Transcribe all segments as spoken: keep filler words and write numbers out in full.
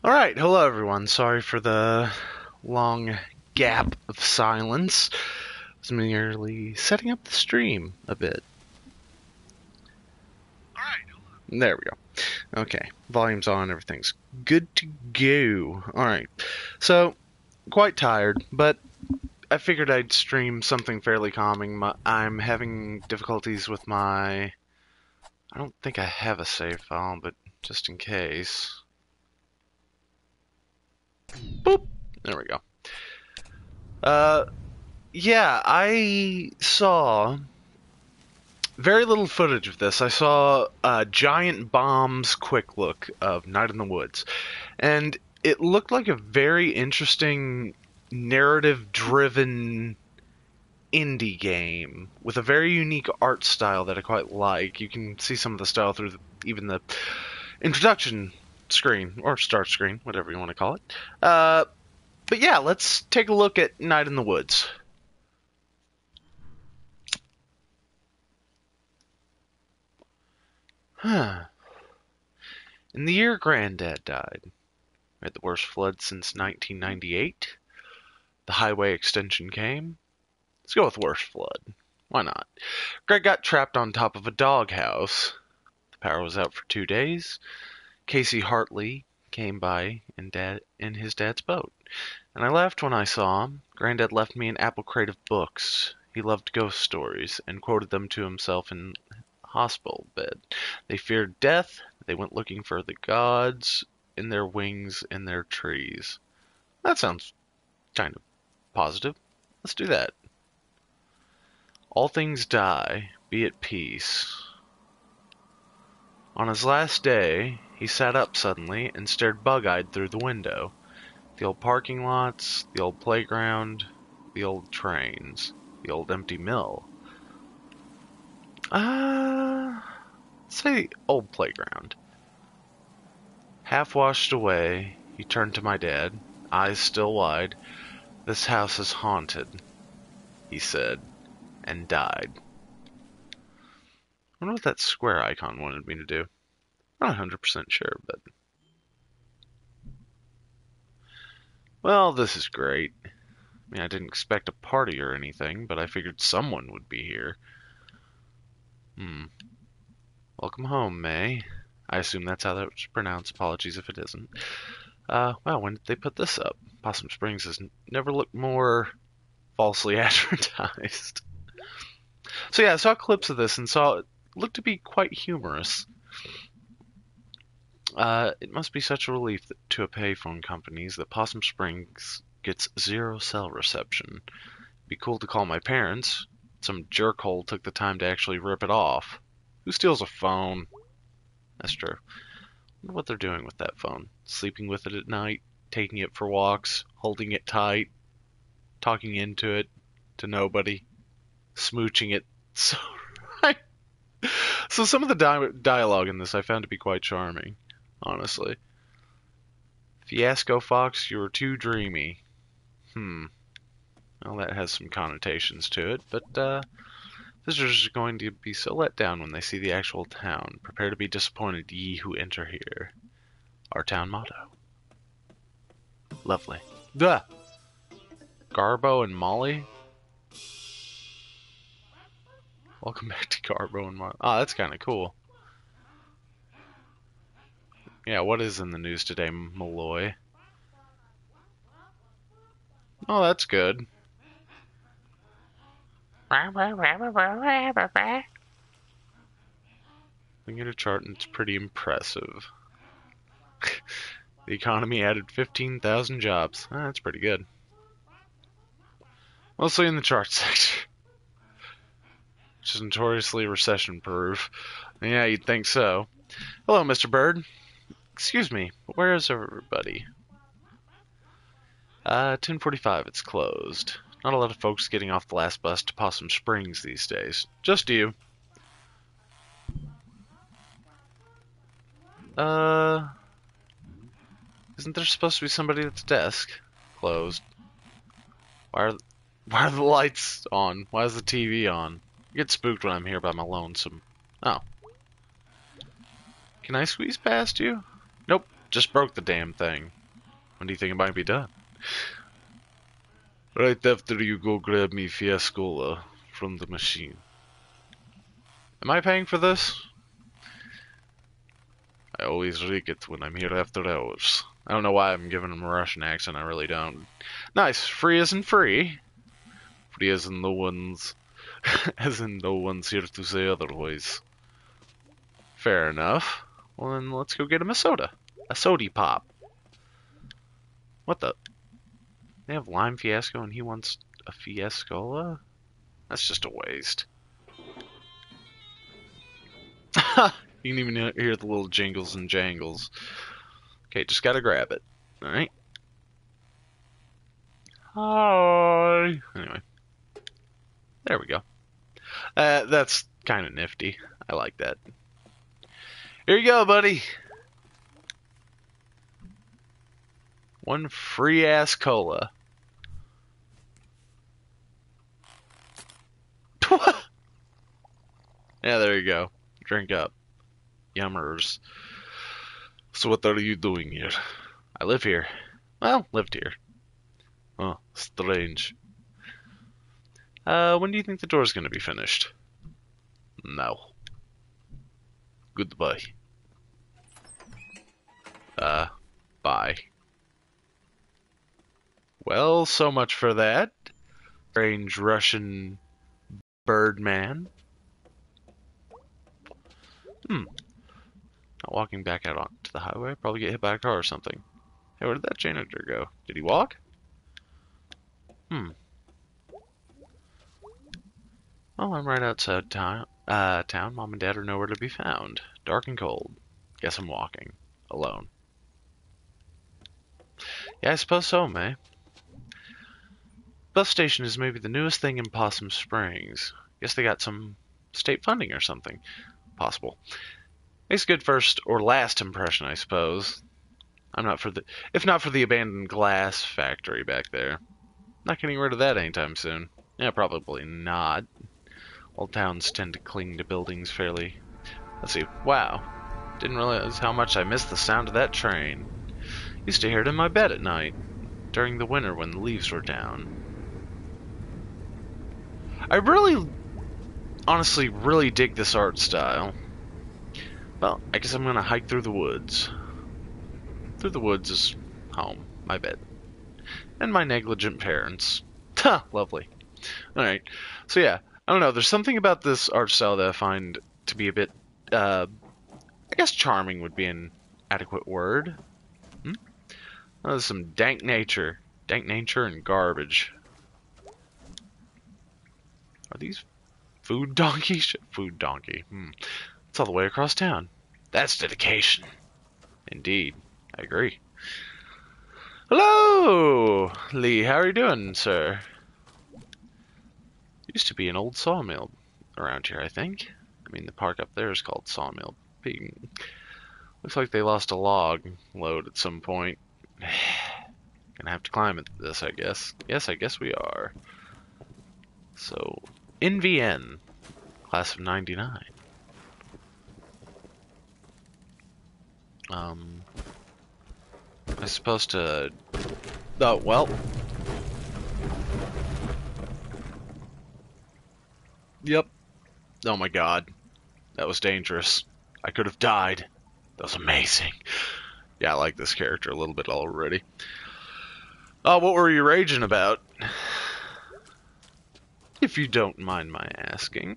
Alright, hello everyone. Sorry for the long gap of silence. I was merely setting up the stream a bit. Alright, there we go. Okay, volume's on, everything's good to go. Alright, so, quite tired, but I figured I'd stream something fairly calming. My, I'm having difficulties with my... I don't think I have a save file, but just in case... Boop! There we go. Uh, yeah, I saw very little footage of this. I saw uh, Giant Bomb's quick look of Night in the Woods, and it looked like a very interesting narrative-driven indie game with a very unique art style that I quite like. You can see some of the style through the, even the introduction screen, or start screen, whatever you want to call it. Uh, but yeah, let's take a look at Night in the Woods. Huh. In the year Granddad died, we had the worst flood since nineteen ninety-eight. The highway extension came. Let's go with worst flood. Why not? Greg got trapped on top of a doghouse. The power was out for two days. Casey Hartley came by in, dad, in his dad's boat, and I laughed when I saw him. Granddad left me an apple crate of books. He loved ghost stories and quoted them to himself in hospital bed. They feared death. They went looking for the gods in their wings in their trees. That sounds kind of positive. Let's do that. All things die. Be at peace. On his last day, he sat up suddenly and stared bug-eyed through the window. The old parking lots, the old playground, the old trains, the old empty mill. Uh, let's say old playground. Half washed away, he turned to my dad, eyes still wide. This house is haunted, he said, and died. I wonder what that square icon wanted me to do. I'm not one hundred percent sure, but... Well, this is great. I mean, I didn't expect a party or anything, but I figured someone would be here. Hmm. Welcome home, May. I assume that's how that's pronounced. Apologies if it isn't. Uh, wow, when did they put this up? Possum Springs has never looked more falsely advertised. So yeah, I saw clips of this and saw it looked to be quite humorous. Uh, it must be such a relief that, to a payphone companies that Possum Springs gets zero cell reception. Be cool to call my parents. Some jerkhole took the time to actually rip it off. Who steals a phone? That's true. I wonder what they're doing with that phone. Sleeping with it at night, taking it for walks, holding it tight, talking into it to nobody, smooching it. So, right. So some of the di- dialogue in this I found to be quite charming, honestly. Fiasco Fox, you're too dreamy. Hmm. Well, that has some connotations to it, but uh, visitors are going to be so let down when they see the actual town. Prepare to be disappointed, ye who enter here. Our town motto. Lovely. Duh. Garbo and Molly? Welcome back to Garbo and Molly. Oh, that's kind of cool. Yeah, what is in the news today, Malloy? Oh, that's good. Looking at a chart, and it's pretty impressive. The economy added fifteen thousand jobs. Ah, that's pretty good. Mostly in the chart section. Which is notoriously recession-proof. Yeah, you'd think so. Hello, Mister Bird. Excuse me, but where is everybody? Uh, ten forty-five, it's closed. Not a lot of folks getting off the last bus to Possum Springs these days. Just you. Uh... Isn't there supposed to be somebody at the desk? Closed. Why are, why are the lights on? Why is the T V on? I get spooked when I'm here by my lonesome. Oh. Can I squeeze past you? Nope, just broke the damn thing. When do you think it might be done? Right after you go grab me Fiascola from the machine. Am I paying for this? I always rig it when I'm here after hours. I don't know why I'm giving him a Russian accent, I really don't. Nice, free isn't free. Free as in no one's, as in no one's here to say otherwise. Fair enough. Well then, let's go get him a soda. A sody pop. What the? They have lime fiasco and he wants a Fiascola? That's just a waste. You can even hear the little jingles and jangles. Okay, just gotta grab it. Alright. Hi. Anyway. There we go. Uh, that's kind of nifty. I like that. Here you go, buddy. One free ass cola. Yeah, there you go. Drink up. Yummers. So what are you doing here? I live here. Well, lived here. Oh, strange. Uh, when do you think the door's gonna be finished? No. Goodbye. Uh, bye. Well, so much for that. Strange Russian Birdman. Hmm. Not walking back out onto the highway. Probably get hit by a car or something. Hey, where did that janitor go? Did he walk? Hmm. Well, I'm right outside town. Uh, town. Mom and Dad are nowhere to be found. Dark and cold. Guess I'm walking. Alone. Yeah, I suppose so, May. Bus station is maybe the newest thing in Possum Springs. Guess they got some state funding or something. Possible. Makes a good first or last impression, I suppose. I'm not for the, if not for the abandoned glass factory back there. Not getting rid of that anytime soon. Yeah, probably not. Old towns tend to cling to buildings fairly. Let's see. Wow. Didn't realize how much I missed the sound of that train. Used to hear it in my bed at night. During the winter when the leaves were down. I really, honestly, really dig this art style. Well, I guess I'm gonna hike through the woods. Through the woods is home, my bed. And my negligent parents. Ha! Lovely. Alright. So yeah, I don't know, there's something about this art style that I find to be a bit, uh, I guess charming would be an adequate word. Hmm? Oh, there's some dank nature. Dank nature and garbage. Are these food donkeys? Food donkey. Hmm. It's all the way across town. That's dedication. Indeed. I agree. Hello, Lee. How are you doing, sir? Used to be an old sawmill around here, I think. I mean, the park up there is called Sawmill Peak. Looks like they lost a log load at some point. Gonna have to climb at this, I guess. Yes, I guess we are. So, N V N, class of ninety-nine. Um, I'm supposed to... Oh, well. Yep. Oh my god. That was dangerous. I could have died. That was amazing. Yeah, I like this character a little bit already. Oh, what were you raging about? If you don't mind my asking.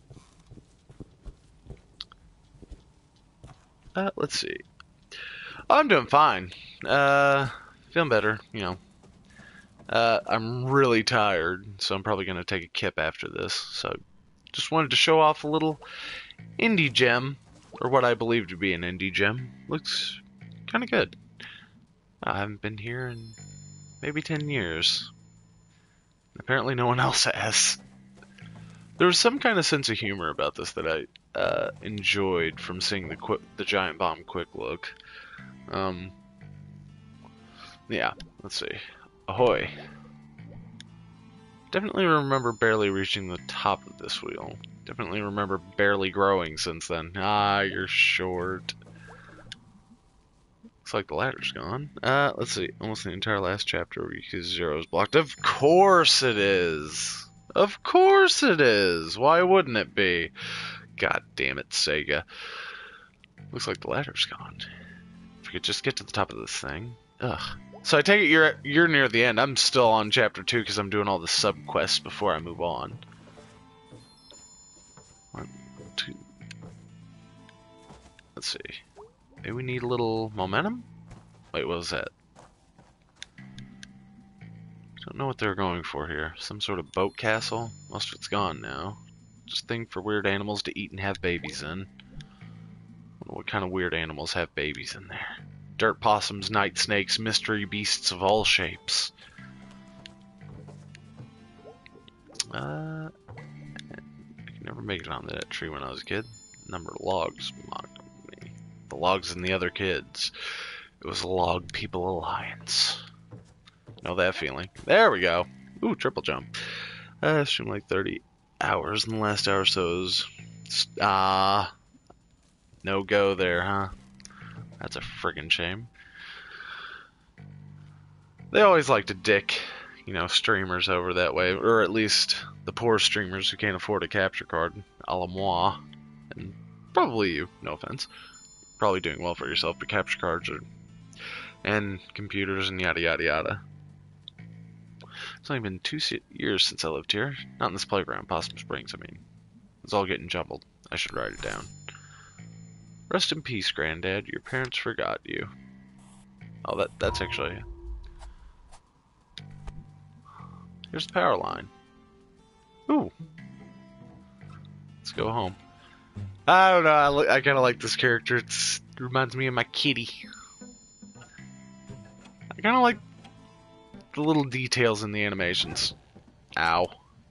Uh, let's see. Oh, I'm doing fine. Uh, feeling better, you know. Uh, I'm really tired, so I'm probably going to take a kip after this. So, just wanted to show off a little indie gem, or what I believe to be an indie gem. Looks kind of good. I haven't been here in maybe ten years. Apparently no one else has. There was some kind of sense of humor about this that I uh, enjoyed from seeing the qu the Giant Bomb quick look. Um, yeah, let's see. Ahoy. Definitely remember barely reaching the top of this wheel. Definitely remember barely growing since then. Ah, you're short. Looks like the ladder's gone. Uh, let's see. Almost the entire last chapter because zero is blocked. Of course it is. Of course it is. Why wouldn't it be? God damn it, Sega. Looks like the ladder's gone. If we could just get to the top of this thing. Ugh. So I take it you're you're near the end. I'm still on chapter two because I'm doing all the sub quests before I move on. One, two. Let's see. Maybe we need a little momentum? Wait, what was that? Don't know what they're going for here. Some sort of boat castle? Most of it's gone now. Just thing for weird animals to eat and have babies in. Wonder what kind of weird animals have babies in there. Dirt possums, night snakes, mystery beasts of all shapes. Uh, I could never make it onto that tree when I was a kid. Number of logs mocked me. The logs and the other kids. It was a Log People Alliance. Know that feeling. There we go. Ooh, triple jump. Uh, stream like thirty hours in the last hour or so's. Ah, uh, no go there, huh? That's a friggin' shame. They always like to dick, you know, streamers over that way, or at least the poor streamers who can't afford a capture card, a la moi, and probably you, no offense. Probably doing well for yourself, but capture cards are, and computers and yada yada yada. It's only been two years since I lived here. Not in this playground, Possum Springs, I mean. It's all getting jumbled. I should write it down. Rest in peace, Granddad. Your parents forgot you. Oh, that that's actually... Here's the power line. Ooh. Let's go home. I don't know, I, li I kind of like this character. It's, it reminds me of my kitty. I kind of like the little details in the animations. Ow.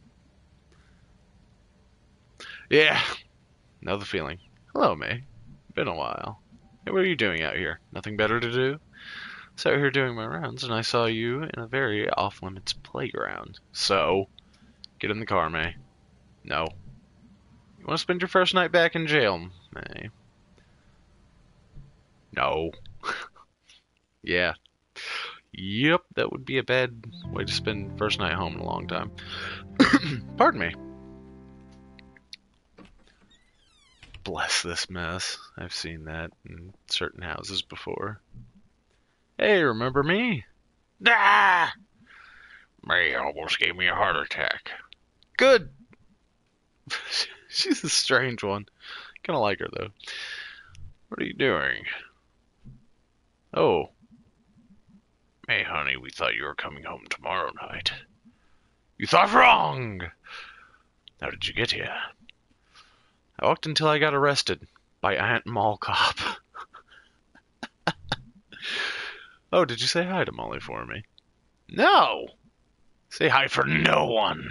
Yeah. Know the feeling. Hello, May. Been a while. Hey, what are you doing out here? Nothing better to do? I was out here doing my rounds, and I saw you in a very off-limits playground. So, get in the car, May. No. You want to spend your first night back in jail, May? No. Yeah. Yep, that would be a bad way to spend first night home in a long time. Pardon me. Bless this mess. I've seen that in certain houses before. Hey, remember me? Ah! May almost gave me a heart attack. Good. She's a strange one. Kinda like her, though. What are you doing? Oh. Hey, honey, we thought you were coming home tomorrow night. You thought wrong! How did you get here? I walked until I got arrested by Aunt Mall Cop. Oh, did you say hi to Molly for me? No! Say hi for no one!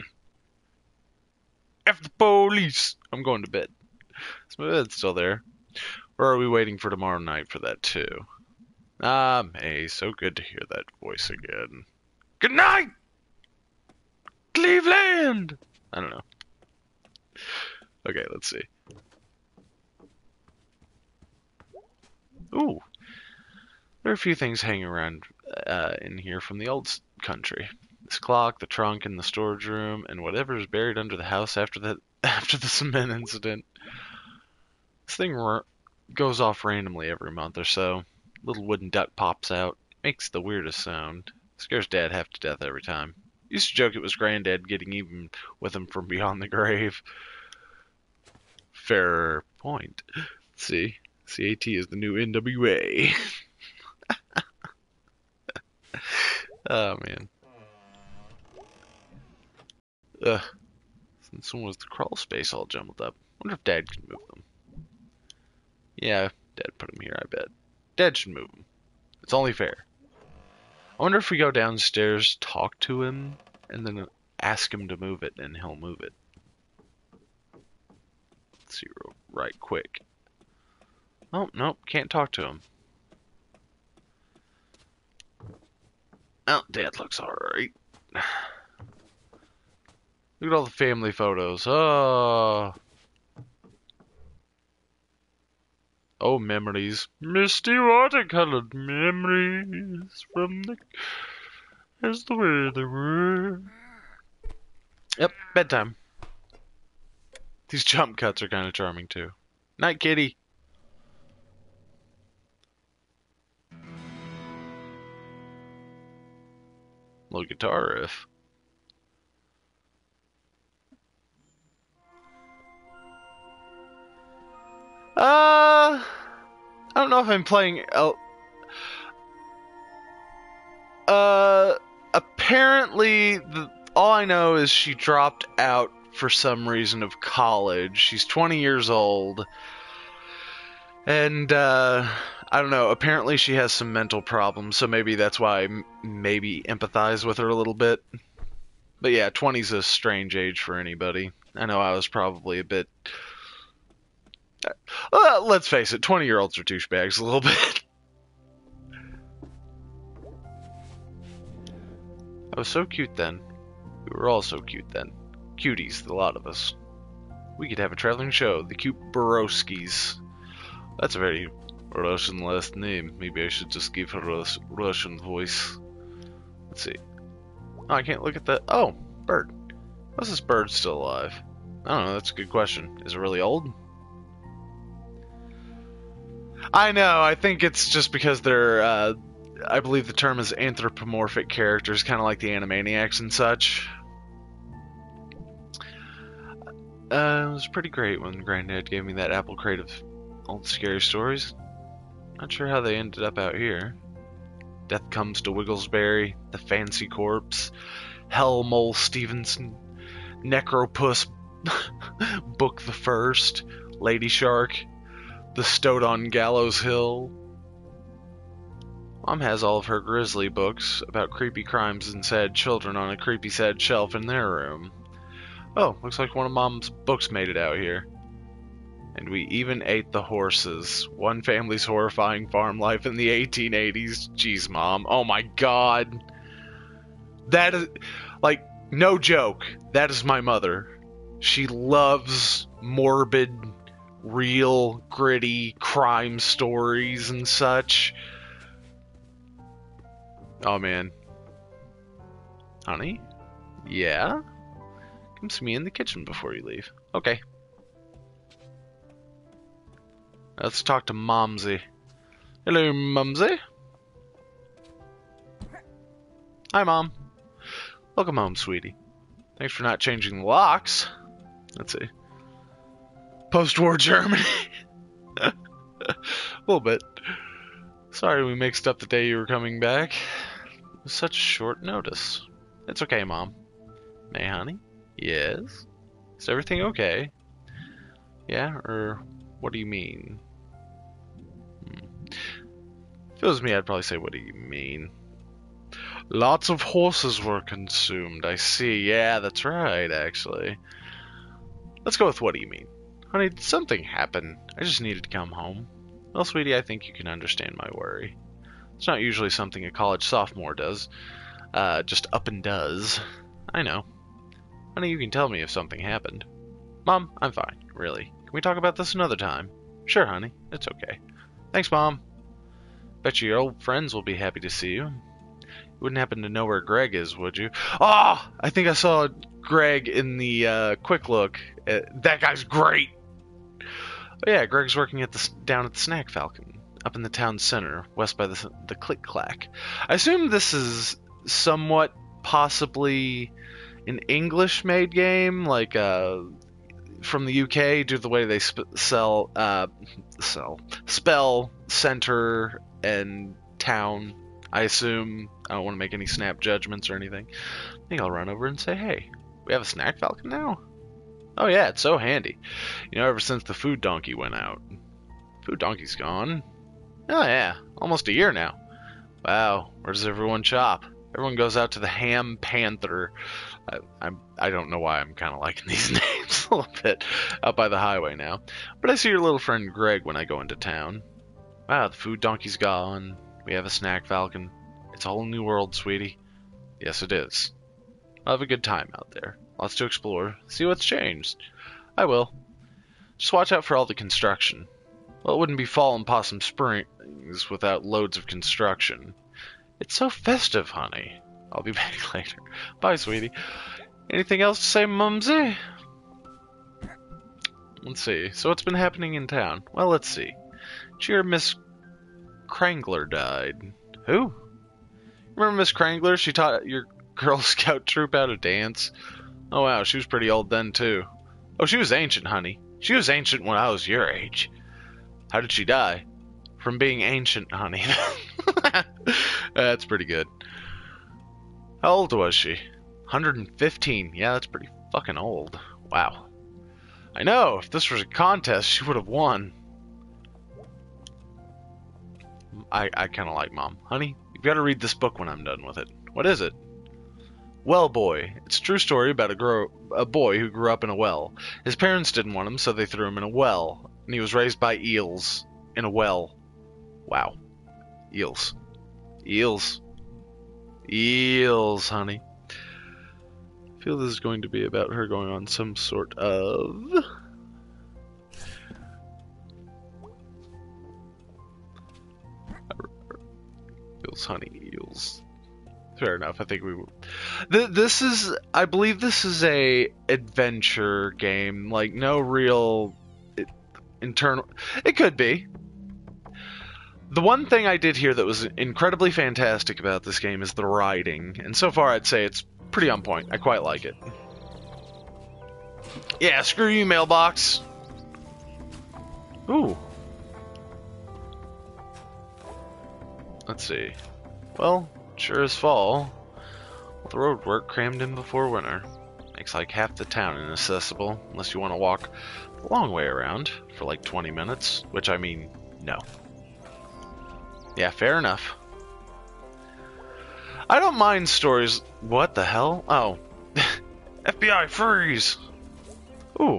F the police! I'm going to bed. Is my bed still there? Or are we waiting for tomorrow night for that too? Ah, May, so good to hear that voice again. Good night! Cleveland! I don't know. Okay, let's see. Ooh. There are a few things hanging around uh, in here from the old country. This clock, the trunk, and the storage room, and whatever is buried under the house after the after the cement incident. This thing goes off randomly every month or so. Little wooden duck pops out, makes the weirdest sound. Scares Dad half to death every time. Used to joke it was Granddad getting even with him from beyond the grave. Fair point. Let's see, C A T is the new N W A. Oh man. Ugh. This one was the crawl space all jumbled up. Wonder if Dad can move them. Yeah, Dad put them here, I bet. Dad should move them. It's only fair. I wonder if we go downstairs, talk to him, and then ask him to move it, and he'll move it. Let's see real right quick. Oh, nope, can't talk to him. Oh, Dad looks alright. Look at all the family photos. Oh. Oh, memories. Misty watercolored memories from the... as the way they were. Yep, bedtime. These jump cuts are kind of charming, too. Night, kitty. Little guitar riff. Uh, I don't know if I'm playing... El uh, apparently, the, all I know is she dropped out for some reason of college. She's twenty years old. And, uh, I don't know, apparently she has some mental problems, so maybe that's why I m maybe empathize with her a little bit. But yeah, twenty's a strange age for anybody. I know I was probably a bit... Uh, let's face it, twenty-year-olds are douchebags a little bit. I was so cute then. We were all so cute then. Cuties, the lot of us. We could have a traveling show, the Cute Borowskis. That's a very Russian last name. Maybe I should just give her a Russian voice. Let's see. Oh, I can't look at that. Oh, bird. How's this bird still alive? I don't know, that's a good question. Is it really old? I know, I think it's just because they're, uh, I believe the term is anthropomorphic characters, kind of like the Animaniacs and such. Uh, it was pretty great when Granddad gave me that apple crate of old scary stories. Not sure how they ended up out here. Death Comes to Wigglesbury, The Fancy Corpse, Hell Mole Stevenson, Necropuss Book the First, Lady Shark, The Stowed on Gallows Hill. Mom has all of her grisly books about creepy crimes and sad children on a creepy sad shelf in their room. Oh, looks like one of Mom's books made it out here. And we even ate the horses. One family's horrifying farm life in the eighteen eighties. Jeez, Mom. Oh my god. That is, like, no joke. That is my mother. She loves morbid, real, gritty crime stories and such. Oh, man. Honey? Yeah? Come see me in the kitchen before you leave. Okay. Let's talk to Momsy. Hello, Momsy. Hi, Mom. Welcome home, sweetie. Thanks for not changing the locks. Let's see. Post-war Germany. A little bit. Sorry we mixed up the day you were coming back. It was such short notice. It's okay, Mom. May, honey? Yes? Is everything okay? Yeah, or what do you mean? Hmm. If it was me, I'd probably say, what do you mean? Lots of horses were consumed. I see. Yeah, that's right, actually. Let's go with what do you mean? Honey, did something happen? I just needed to come home. Well, sweetie, I think you can understand my worry. It's not usually something a college sophomore does. Uh, just up and does. I know. Honey, you can tell me if something happened. Mom, I'm fine, really. Can we talk about this another time? Sure, honey. It's okay. Thanks, Mom. Bet you your old friends will be happy to see you. You wouldn't happen to know where Greg is, would you? Ah! Oh, I think I saw Greg in the uh, quick look. Uh, that guy's great! Oh yeah, Greg's working at the down at the Snack Falcon, up in the town center, west by the, the Click Clack. I assume this is somewhat possibly an English-made game, like uh, from the U K, due to the way they sp sell, uh, sell, spell center and town. I assume. I don't want to make any snap judgments or anything. I think I'll run over and say, hey, we have a Snack Falcon now? Oh yeah, it's so handy. You know, ever since the Food Donkey went out. Food Donkey's gone. Oh yeah, almost a year now. Wow, where does everyone shop? Everyone goes out to the Ham Panther. I, I'm, I don't know why I'm kind of liking these names a little bit. Out by the highway now. But I see your little friend Greg when I go into town. Wow, the Food Donkey's gone. We have a Snack Falcon. It's a whole new world, sweetie. Yes, it is. I'll have a good time out there. Lots to explore. See what's changed. I will. Just watch out for all the construction. Well, it wouldn't be fall in Possum Springs without loads of construction. It's so festive, honey. I'll be back later. Bye, sweetie. Anything else to say, Mumsy? Let's see. So what's been happening in town? Well, let's see. Cheer Miss Krangler died. Who? Remember Miss Krangler? She taught your Girl Scout troop how to dance. Oh wow, she was pretty old then too. Oh, she was ancient, honey. She was ancient when I was your age. How did she die? From being ancient, honey. That's pretty good. How old was she? one hundred fifteen. Yeah, that's pretty fucking old. Wow. I know, if this was a contest, she would have won. I, I kind of like Mom. Honey, you've got to read this book when I'm done with it. What is it? Well Boy. It's a true story about a, grow, a boy who grew up in a well. His parents didn't want him, so they threw him in a well. And he was raised by eels in a well. Wow. Eels. Eels. Eels, honey. I feel this is going to be about her going on some sort of... Eels, honey, eels. Fair enough. I think we. Th this is, I believe, this is a adventure game. Like no real it, internal. It could be. The one thing I did here that was incredibly fantastic about this game is the writing, and so far I'd say it's pretty on point. I quite like it. Yeah, screw you, mailbox. Ooh. Let's see. Well, sure as fall. The road work crammed in before winter. Makes like half the town inaccessible, unless you want to walk the long way around for like twenty minutes, which I mean, no. Yeah, fair enough. I don't mind stories. What the hell? Oh. F B I, freeze! Ooh.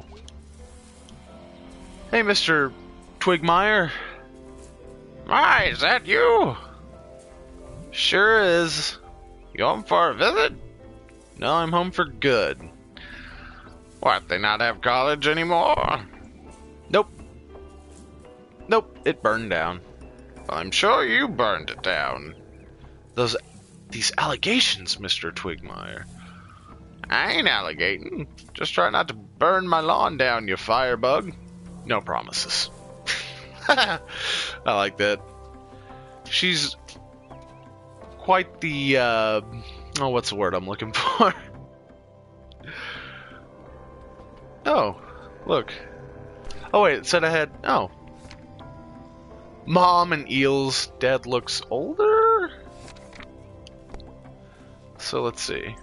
Hey, Mister Twigmeyer. My, is that you? Sure is. You home for a visit? No, I'm home for good. What, they not have college anymore? Nope. Nope, it burned down. Well, I'm sure you burned it down. Those, these allegations, Mister Twigmeyer. I ain't allegating. Just try not to burn my lawn down, you firebug. No promises. I like that. She's quite the, uh, oh, what's the word I'm looking for? Oh, look. Oh, wait, it said I had, oh. Mom and eels. Dad looks older? So let's see.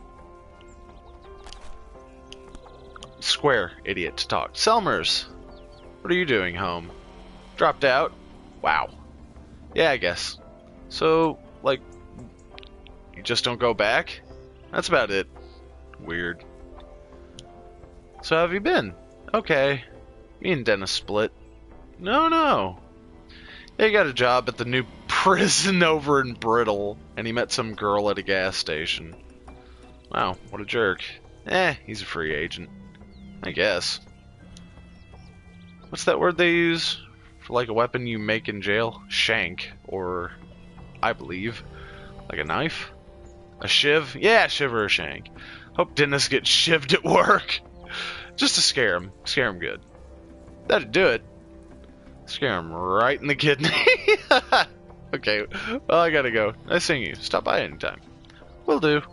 Square, idiot, to talk. Selmers, what are you doing home? Dropped out? Wow. Yeah, I guess. So, like, you just don't go back? That's about it. Weird. So how have you been? Okay. Me and Dennis split. No, no. He got a job at the new prison over in Brittle, and he met some girl at a gas station. Wow, what a jerk. Eh, he's a free agent. I guess. What's that word they use for like a weapon you make in jail? Shank, or I believe, like a knife? A shiv? Yeah, shiv or a shank. Hope Dennis gets shivved at work. Just to scare him. Scare him good. That'd do it. Scare him right in the kidney. Okay, well, I gotta go. Nice seeing you. Stop by anytime. Will do.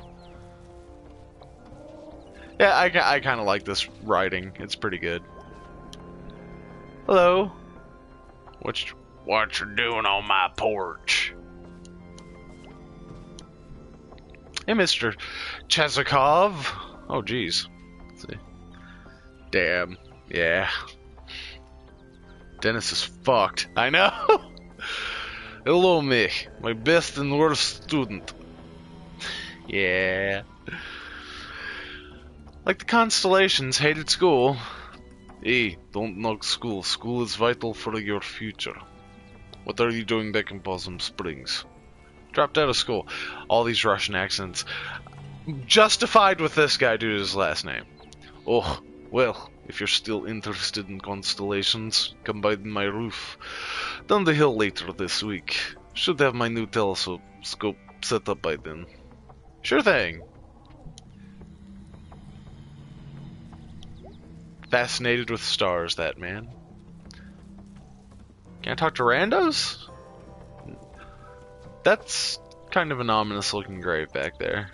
Yeah, I, I kind of like this writing. It's pretty good. Hello. What you, what you doing on my porch? Hey, Mister Chezikov. Oh, jeez. Let's see. Damn. Yeah. Dennis is fucked. I know. Hello, me. My best and worst student. Yeah. Like the Constellations, hated school. Hey, don't knock school. School is vital for your future. What are you doing back in Possum Springs? Dropped out of school. All these Russian accents. Justified with this guy due to his last name. Oh, well, If you're still interested in constellations, come by my roof down the hill later this week. Should have my new telescope set up by then. Sure thing. Fascinated with stars, that man. Can I talk to randos? That's kind of an ominous looking grave back there.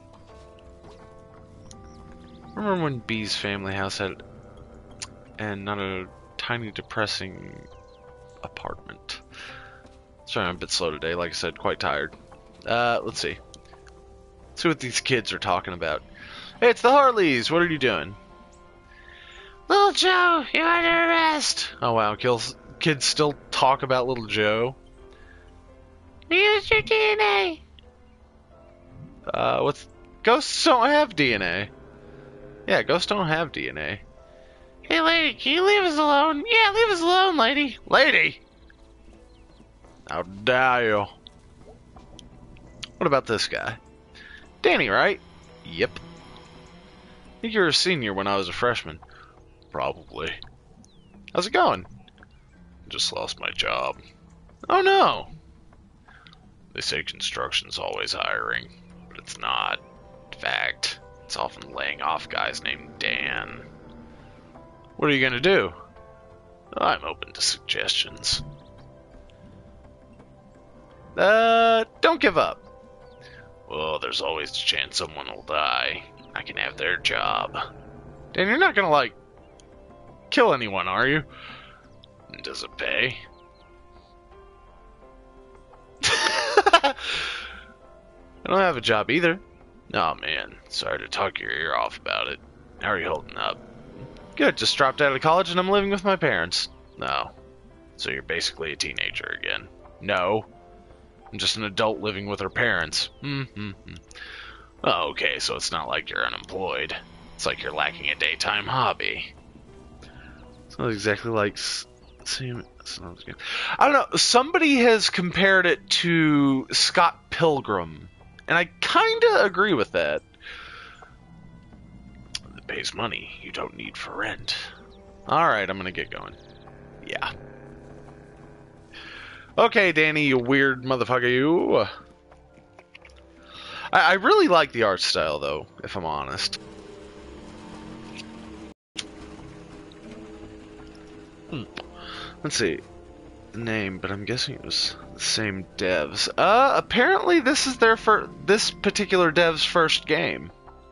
Remember when B's family house had and not a tiny depressing apartment. Sorry, I'm a bit slow today. Like I said, quite tired. Uh, let's see. Let's see what these kids are talking about. Hey, it's the Harleys. What are you doing? Little Joe, you're under arrest. Oh wow, kills, kids still talk about Little Joe. Use your D N A. Uh, what's... Ghosts don't have D N A. Yeah, ghosts don't have D N A. Hey lady, can you leave us alone? Yeah, leave us alone, lady. Lady! How dare you? What about this guy? Danny, right? Yep. I think you were a senior when I was a freshman. Probably. How's it going? Just lost my job. Oh no! They say construction's always hiring, but it's not. In fact, it's often laying off guys named Dan. What are you gonna do? I'm open to suggestions. Uh, don't give up. Well, there's always a chance someone will die. I can have their job. Dan, you're not gonna, like, kill anyone, are you? Does it pay? I don't have a job either. Oh man, sorry to talk your ear off about it. How are you holding up? Good, just dropped out of college and I'm living with my parents. No. So you're basically a teenager again. No. I'm just an adult living with her parents. Mm-hmm. Oh, okay, so it's not like you're unemployed. It's like you're lacking a daytime hobby. It's not exactly like... Same, I don't know, somebody has compared it to Scott Pilgrim. And I kinda agree with that. It pays money you don't need for rent. Alright, I'm gonna get going. Yeah. Okay, Danny, you weird motherfucker, you. I, I really like the art style, though, if I'm honest. Hmm. Let's see. The name, but I'm guessing it was the same devs. Uh, apparently this is their fir- this particular dev's first game.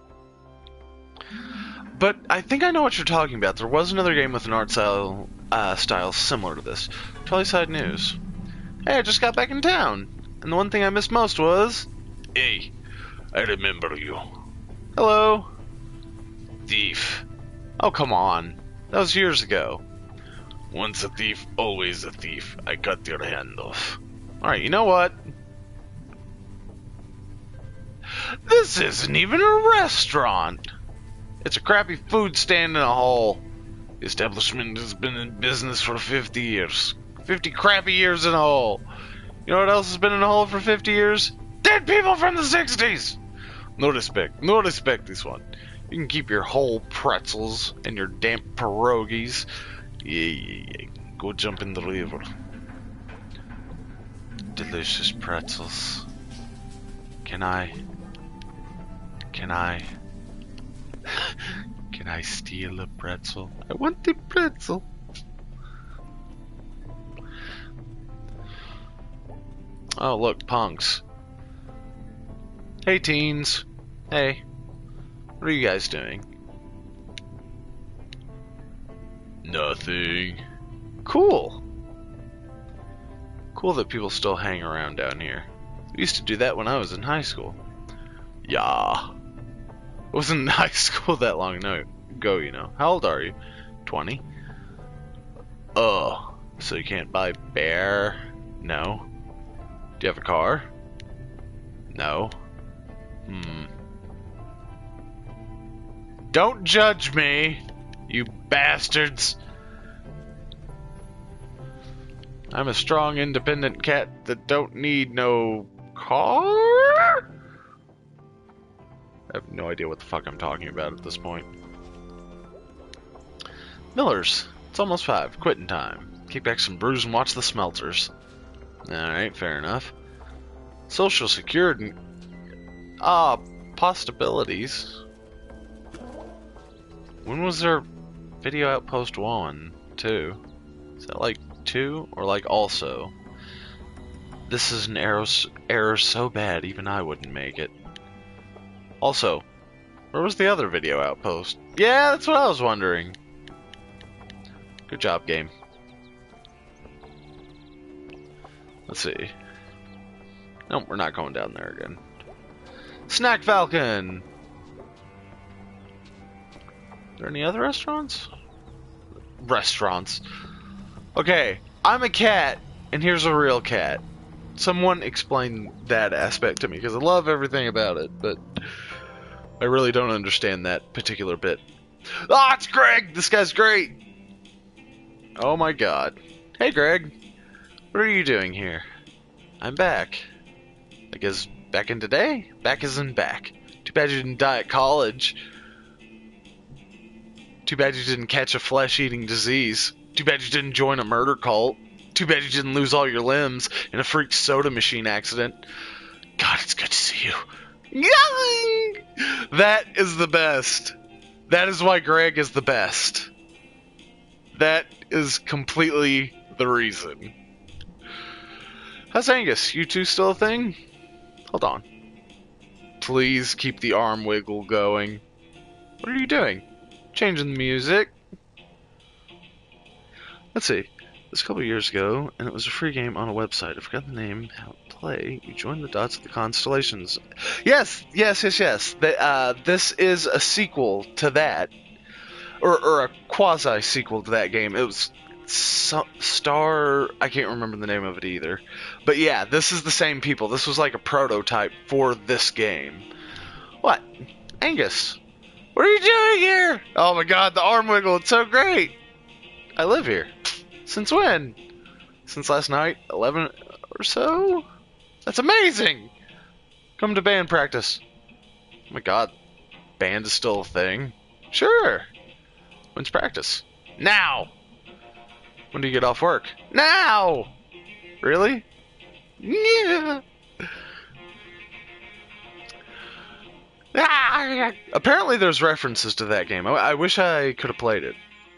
But I think I know what you're talking about. There was another game with an art style, uh, style similar to this. Tellyside News. Hey, I just got back in town, and the one thing I missed most was... Hey, I remember you. Hello. Thief. Oh, come on. That was years ago. Once a thief, always a thief. I cut your hand off. Alright, you know what? This isn't even a restaurant. It's a crappy food stand in a hole. The establishment has been in business for fifty years. fifty crappy years in a hole. You know what else has been in a hole for fifty years? Dead people from the sixties! No respect. No respect, this one. You can keep your whole pretzels and your damp pierogies. Yeah, yeah, yeah. Go jump in the river. Delicious pretzels. Can I... Can I... Can I steal a pretzel? I want the pretzel. Oh, look, punks. Hey, teens. Hey. What are you guys doing? Nothing. Cool. Cool that people still hang around down here. We used to do that when I was in high school. Yeah. I wasn't in high school that long ago, you know. How old are you? twenty? Oh, so you can't buy bear? No. Do you have a car? No. Hmm. Don't judge me, you bastards. I'm a strong, independent cat that don't need no car? I have no idea what the fuck I'm talking about at this point. Miller's. It's almost five. Quitting time. Kick back some brews and watch the smelters. Alright, fair enough. Social Security. Ah, possibilities. When was there Video Outpost one? Two? Is that like two? Or like also? This is an error, error so bad even I wouldn't make it. Also, where was the other Video Outpost? Yeah, that's what I was wondering. Good job, game. Let's see. Nope, we're not going down there again. Snack Falcon! Are there any other restaurants? Restaurants. Okay, I'm a cat, and here's a real cat. Someone explain that aspect to me, because I love everything about it, but I really don't understand that particular bit. Ah, it's Greg! This guy's great! Oh my god. Hey, Greg. What are you doing here? I'm back. I guess back in today? Back as in back. Too bad you didn't die at college. Too bad you didn't catch a flesh-eating disease. Too bad you didn't join a murder cult. Too bad you didn't lose all your limbs in a freak soda machine accident. God, it's good to see you. That is the best. That is why Greg is the best. That is completely the reason. How's Angus? You two still a thing? Hold on. Please keep the arm wiggle going. What are you doing? Changing the music. Let's see. This a couple years ago, and it was a free game on a website. I forgot the name. How to play. You join the dots of the constellations. Yes, yes, yes, yes. The, uh, this is a sequel to that. Or, or a quasi-sequel to that game. It was so, Star... I can't remember the name of it either. But yeah, this is the same people. This was like a prototype for this game. What? Angus, what are you doing here? Oh my god, the arm wiggle, it's so great. I live here. Since when? Since last night, eleven or so? That's amazing! Come to band practice. Oh my god, band is still a thing? Sure. When's practice? Now! When do you get off work? Now! Really? Yeah. Ah, apparently there's references to that game. I, I wish I could have played it.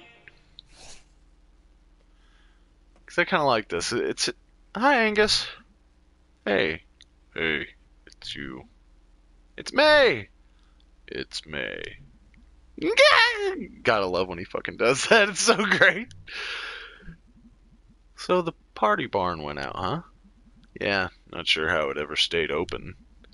Because I kind of like this. It's... Hi, Angus. Hey. Hey. It's you. It's May! It's May. Gotta love when he fucking does that. It's so great. So the party barn went out, huh? Yeah, not sure how it ever stayed open.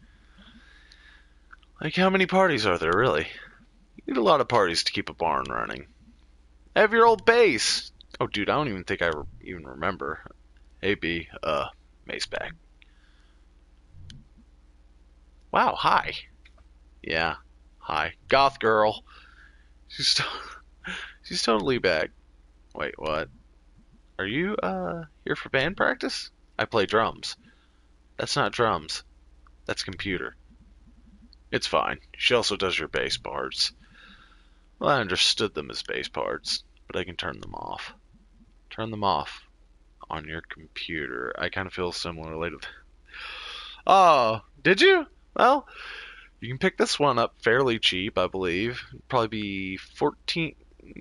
Like, how many parties are there, really? You need a lot of parties to keep a barn running. Have your old base! Oh, dude, I don't even think I re even remember. Hey, B, uh, May's back. Wow, hi. Yeah, hi. Goth girl. She's, to she's totally back. Wait, what? Are you, uh, here for band practice? I play drums. That's not drums. That's computer. It's fine. She also does your bass parts. Well, I understood them as bass parts, but I can turn them off. Turn them off on your computer. I kind of feel similarly to... Oh, did you? Well, you can pick this one up fairly cheap, I believe. Probably be fourteen,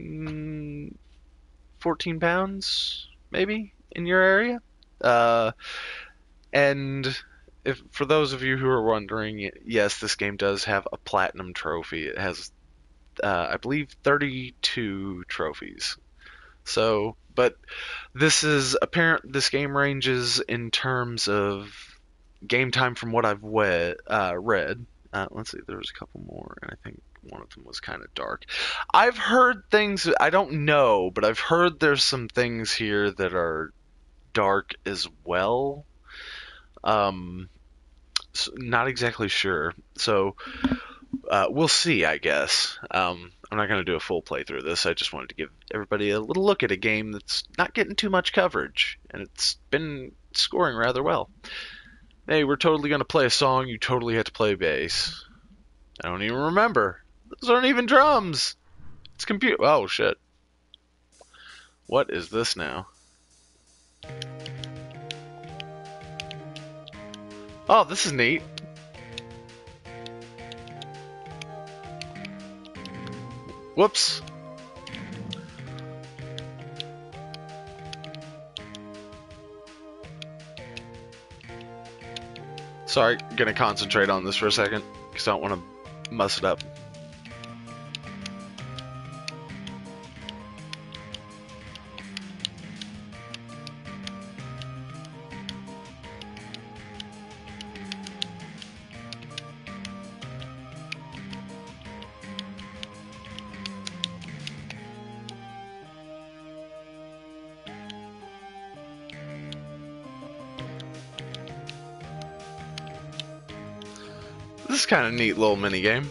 fourteen pounds, maybe, in your area. Uh, and if for those of you who are wondering, yes, this game does have a platinum trophy. It has, uh, I believe, thirty-two trophies. So, but this is apparent. This game ranges in terms of game time from what I've read. Uh, read. Uh, let's see, there was a couple more, and I think one of them was kind of dark. I've heard things, I don't know, but I've heard there's some things here that are dark as well. Um, so not exactly sure. So, uh, we'll see, I guess. Um, I'm not going to do a full playthrough of this. I just wanted to give everybody a little look at a game that's not getting too much coverage, and it's been scoring rather well. Hey, we're totally going to play a song. You totally have to play bass. I don't even remember. Those aren't even drums. It's computer. Oh, shit. What is this now? Oh, this is neat. Whoops. Sorry, gonna concentrate on this for a second, because I don't want to mess it up. This is kind of a neat little mini game.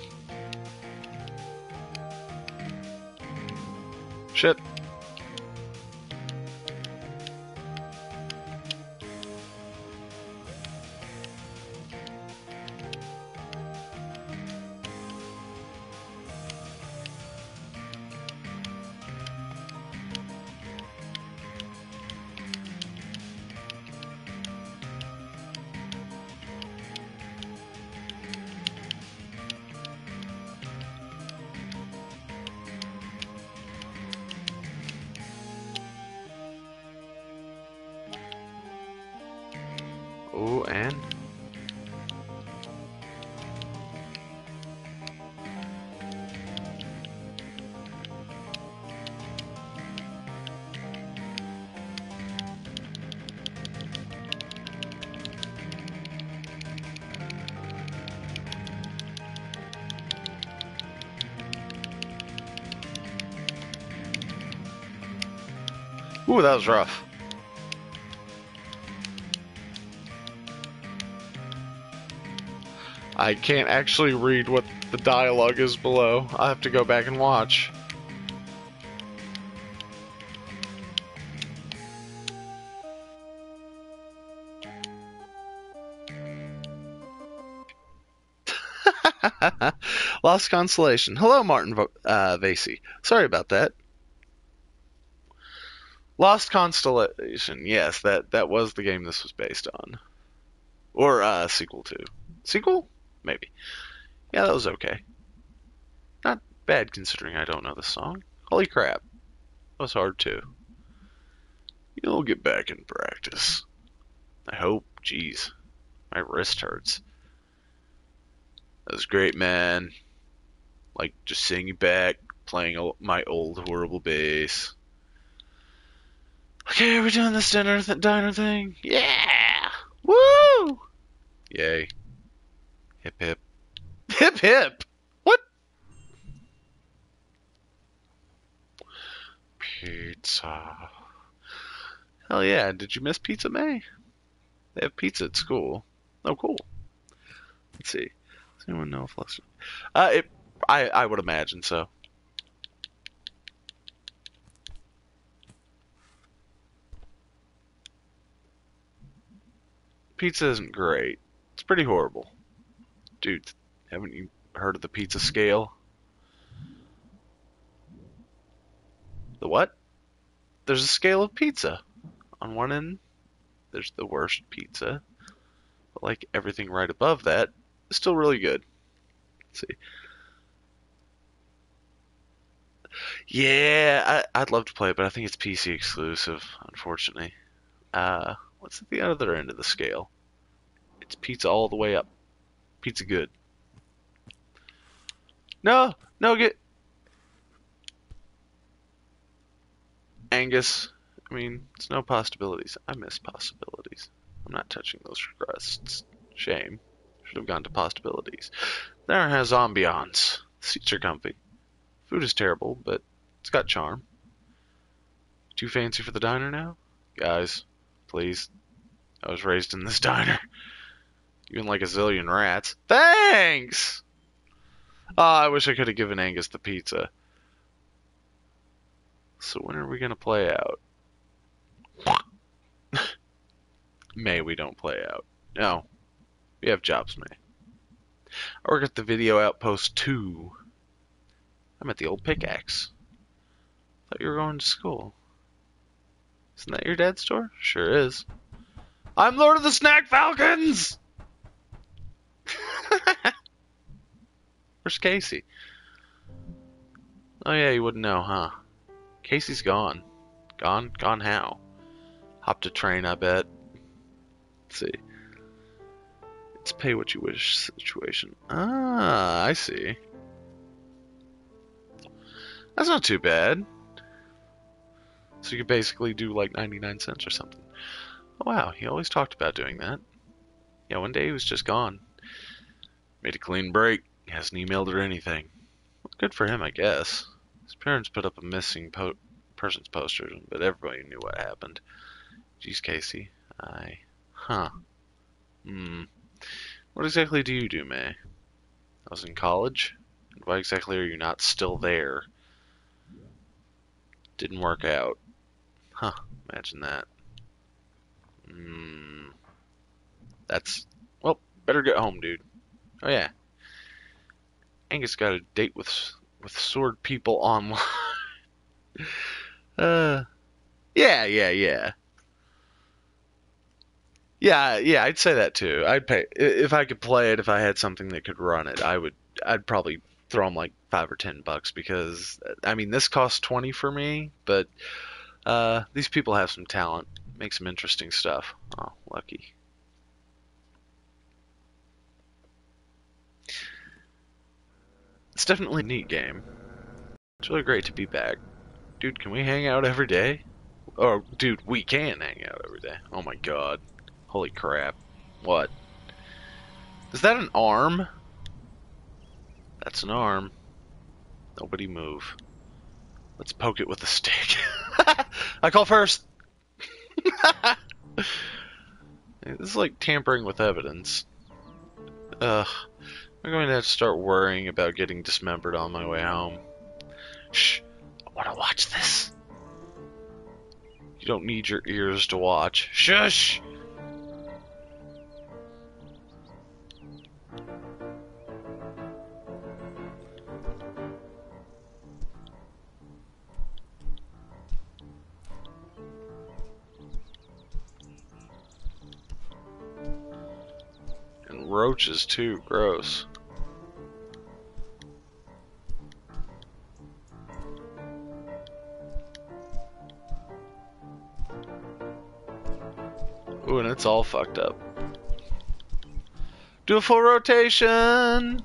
Shit. Oh, and ooh, that was rough. I can't actually read what the dialogue is below. I have to go back and watch. Lost Constellation. Hello, Martin uh, Vasey. Sorry about that. Lost Constellation. Yes, that, that was the game this was based on. Or uh, sequel to. Sequel? Maybe. Yeah, that was okay. Not bad considering I don't know the song. Holy crap. That was hard too. You'll get back in practice. I hope. Jeez. My wrist hurts. That was great, man. Like, just singing back, playing my old horrible bass. Okay, are we doing this dinner th- diner thing? Yeah! Woo! Yay. Hip hip. Hip hip! What? Pizza. Hell yeah, did you miss Pizza May? They have pizza at school. Oh, cool. Let's see. Does anyone know if Lester... Uh, it, I, I would imagine so. Pizza isn't great. It's pretty horrible. Dude, haven't you heard of the pizza scale? The what? There's a scale of pizza. On one end, there's the worst pizza. But like everything right above that is still really good. Let's see. Yeah, I, I'd love to play it, but I think it's P C exclusive, unfortunately. Uh, what's at the other end of the scale? It's pizza all the way up. Pizza good. No, no, get Angus. I mean, it's no possibilities. I miss possibilities. I'm not touching those crusts. Shame. Should have gone to possibilities. There has ambiance. Seats are comfy. Food is terrible, but it's got charm. Too fancy for the diner now? Guys, please. I was raised in this diner. Even like a zillion rats. Thanks! Oh, I wish I could have given Angus the pizza. So when are we going to play out? May we don't play out. No. We have jobs, May. I work at the Video Outpost two. I'm at the old pickaxe. Thought you were going to school. Isn't that your dad's store? Sure is. I'm Lord of the Snack Falcons! Where's Casey? Oh yeah, you wouldn't know, huh? Casey's gone. Gone? Gone how? Hopped a train, I bet. Let's see. It's pay what you wish situation. Ah, I see. That's not too bad. So you could basically do like ninety-nine cents or something. Oh wow, he always talked about doing that. Yeah, one day he was just gone. Made a clean break. Hasn't emailed or anything. Well, good for him, I guess. His parents put up a missing po persons poster, but everybody knew what happened. Geez, Casey. I... Huh. Hmm. What exactly do you do, May? I was in college? And why exactly are you not still there? Didn't work out. Huh. Imagine that. Hmm. That's... Well, better get home, dude. Oh, yeah. Angus got a date with with sword people online. uh... Yeah, yeah, yeah. Yeah, yeah, I'd say that too. I'd pay if I could play it. If I had something that could run it, I would. I'd probably throw them like five or ten bucks because I mean this costs twenty for me, but uh, these people have some talent, make some interesting stuff. Oh, lucky. It's definitely a neat game. It's really great to be back, dude. Can we hang out every day? Oh, dude, we can hang out every day. Oh my god. Holy crap. What? Is that an arm? That's an arm. Nobody move. Let's poke it with a stick. I call first! This is like tampering with evidence. Ugh. I'm going to have to start worrying about getting dismembered on my way home. Shh. I want to watch this. You don't need your ears to watch. Shush! And roaches too, gross. Ooh, and it's all fucked up. Do a full rotation!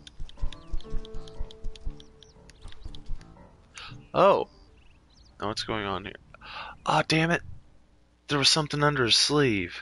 Oh. Now what's going on here? Ah, oh, damn it. There was something under his sleeve.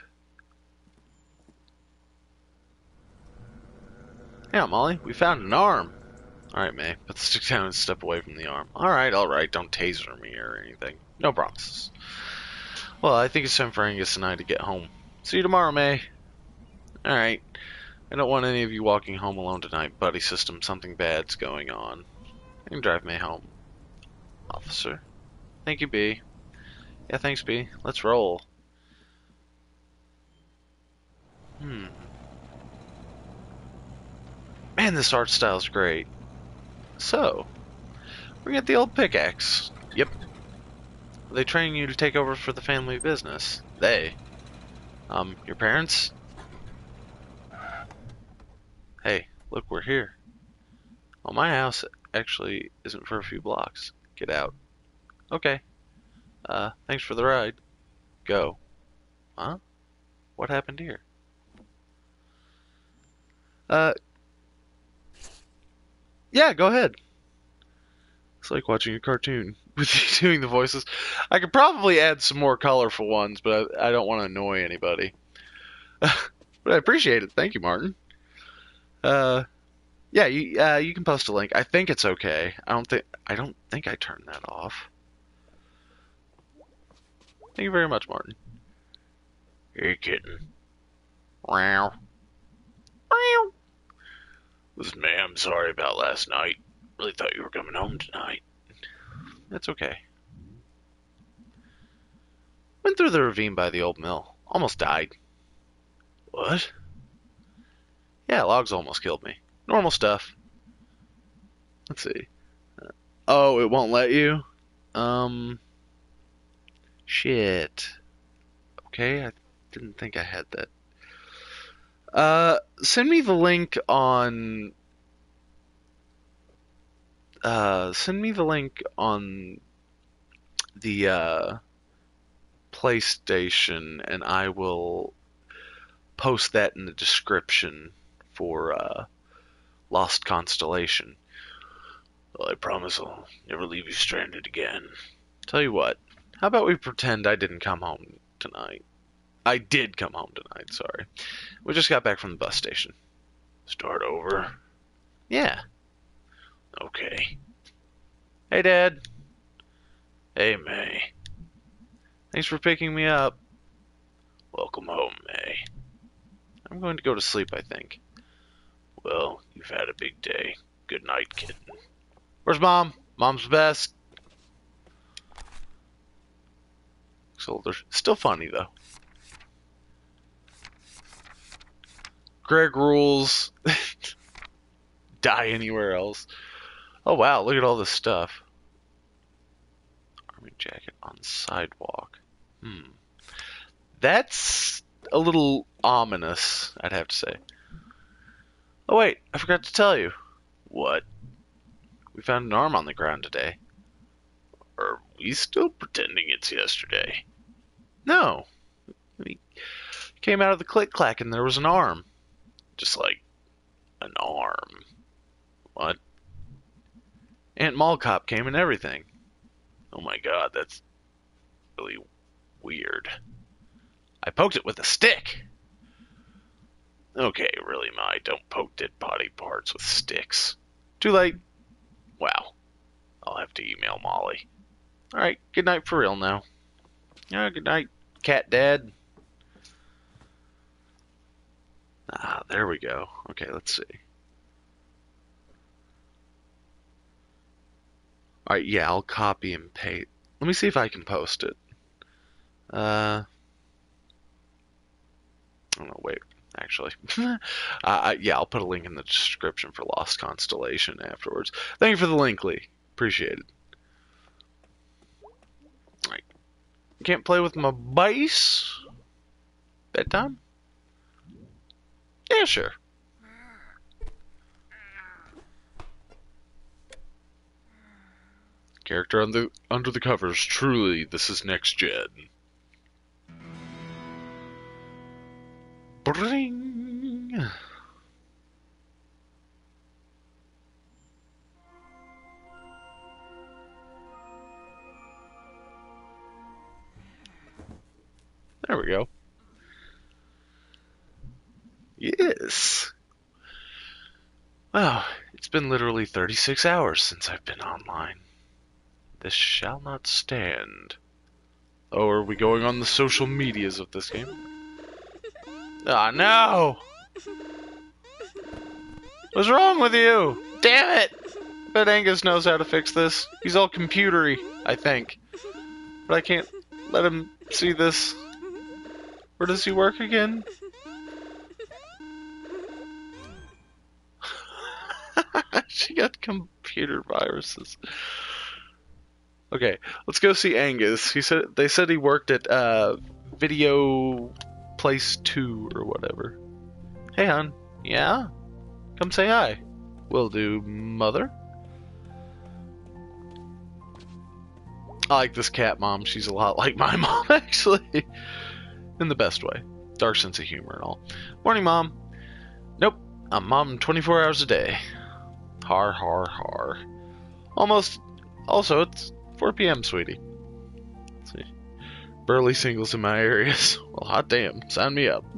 Yeah, Molly, we found an arm. Alright, May, put the stick down and step away from the arm. Alright, alright, don't taser me or anything. No promises. Well, I think it's time for Angus and I to get home. See you tomorrow, May. Alright. I don't want any of you walking home alone tonight, buddy system. Something bad's going on. You can drive May home. Officer. Thank you, B. Yeah, thanks, B. Let's roll. Hmm. Man, this art style's great. So, we got the old pickaxe. Yep. Are they training you to take over for the family business? They? Um, your parents? Hey, look, we're here. Well, my house actually isn't for a few blocks. Get out. Okay. Uh, thanks for the ride. Go. Huh? What happened here? Uh, yeah, go ahead. It's like watching a cartoon with you doing the voices. I could probably add some more colorful ones, but I, I don't want to annoy anybody. But I appreciate it. Thank you, Martin. Uh, yeah, you uh, you can post a link. I think it's okay. I don't think I don't think I turned that off. Thank you very much, Martin. Hey, kitten. Wow. Wow. This is May. I'm sorry about last night. Really thought you were coming home tonight. That's okay. Went through the ravine by the old mill. Almost died. What? Yeah, logs almost killed me. Normal stuff. Let's see. Oh, it won't let you? Um... Shit. Okay, I didn't think I had that. Uh, send me the link on. Uh, send me the link on the uh, PlayStation, and I will post that in the description for uh, Lost Constellation. Well, I promise I'll never leave you stranded again. Tell you what, how about we pretend I didn't come home tonight? I did come home tonight, sorry. We just got back from the bus station. Start over? Yeah. Okay. Hey, Dad. Hey, May. Thanks for picking me up. Welcome home, May. I'm going to go to sleep, I think. Well, you've had a big day. Good night, kitten. Where's Mom? Mom's best. So they're still funny, though. Greg rules. Die anywhere else. Oh, wow, look at all this stuff. Army jacket on sidewalk. Hmm. That's a little ominous, I'd have to say. Oh, wait, I forgot to tell you. What? We found an arm on the ground today. Are we still pretending it's yesterday? No. We came out of the click-clack and there was an arm. Just like an arm. What? Aunt Mall Cop came and everything. Oh my god, that's really weird. I poked it with a stick. Okay, really, Ma, don't poke dead body parts with sticks. Too late. Wow. I'll have to email Molly. Alright, good night for real now. Yeah, good night, cat dad. Ah, there we go. Okay, let's see. Alright, yeah, I'll copy and paste. Let me see if I can post it. Uh, oh no, wait, actually. uh, yeah, I'll put a link in the description for Lost Constellation afterwards. Thank you for the link, Lee. Appreciate it. Alright. Can't play with my base? Bedtime? Yeah, sure. Character on the, under the covers. Truly, this is next gen. Bring. There we go. Yes. Wow, it's been literally thirty-six hours since I've been online. This shall not stand. Oh, are we going on the social medias of this game? Ah, oh, no! What's wrong with you? Damn it! I bet Angus knows how to fix this. He's all computery, I think. But I can't let him see this. Where does he work again? She got computer viruses. Okay, let's go see Angus. He said they said he worked at uh, Video Place Two or whatever. Hey, hon. Yeah? Come say hi. Will do, mother. I like this cat mom. She's a lot like my mom, actually. In the best way. Dark sense of humor and all. Morning, Mom. Nope. I'm mom twenty-four hours a day. Har, har, har. Almost. Also, it's four p m, sweetie. Let's see. Burly singles in my areas. Well, hot damn. Sign me up.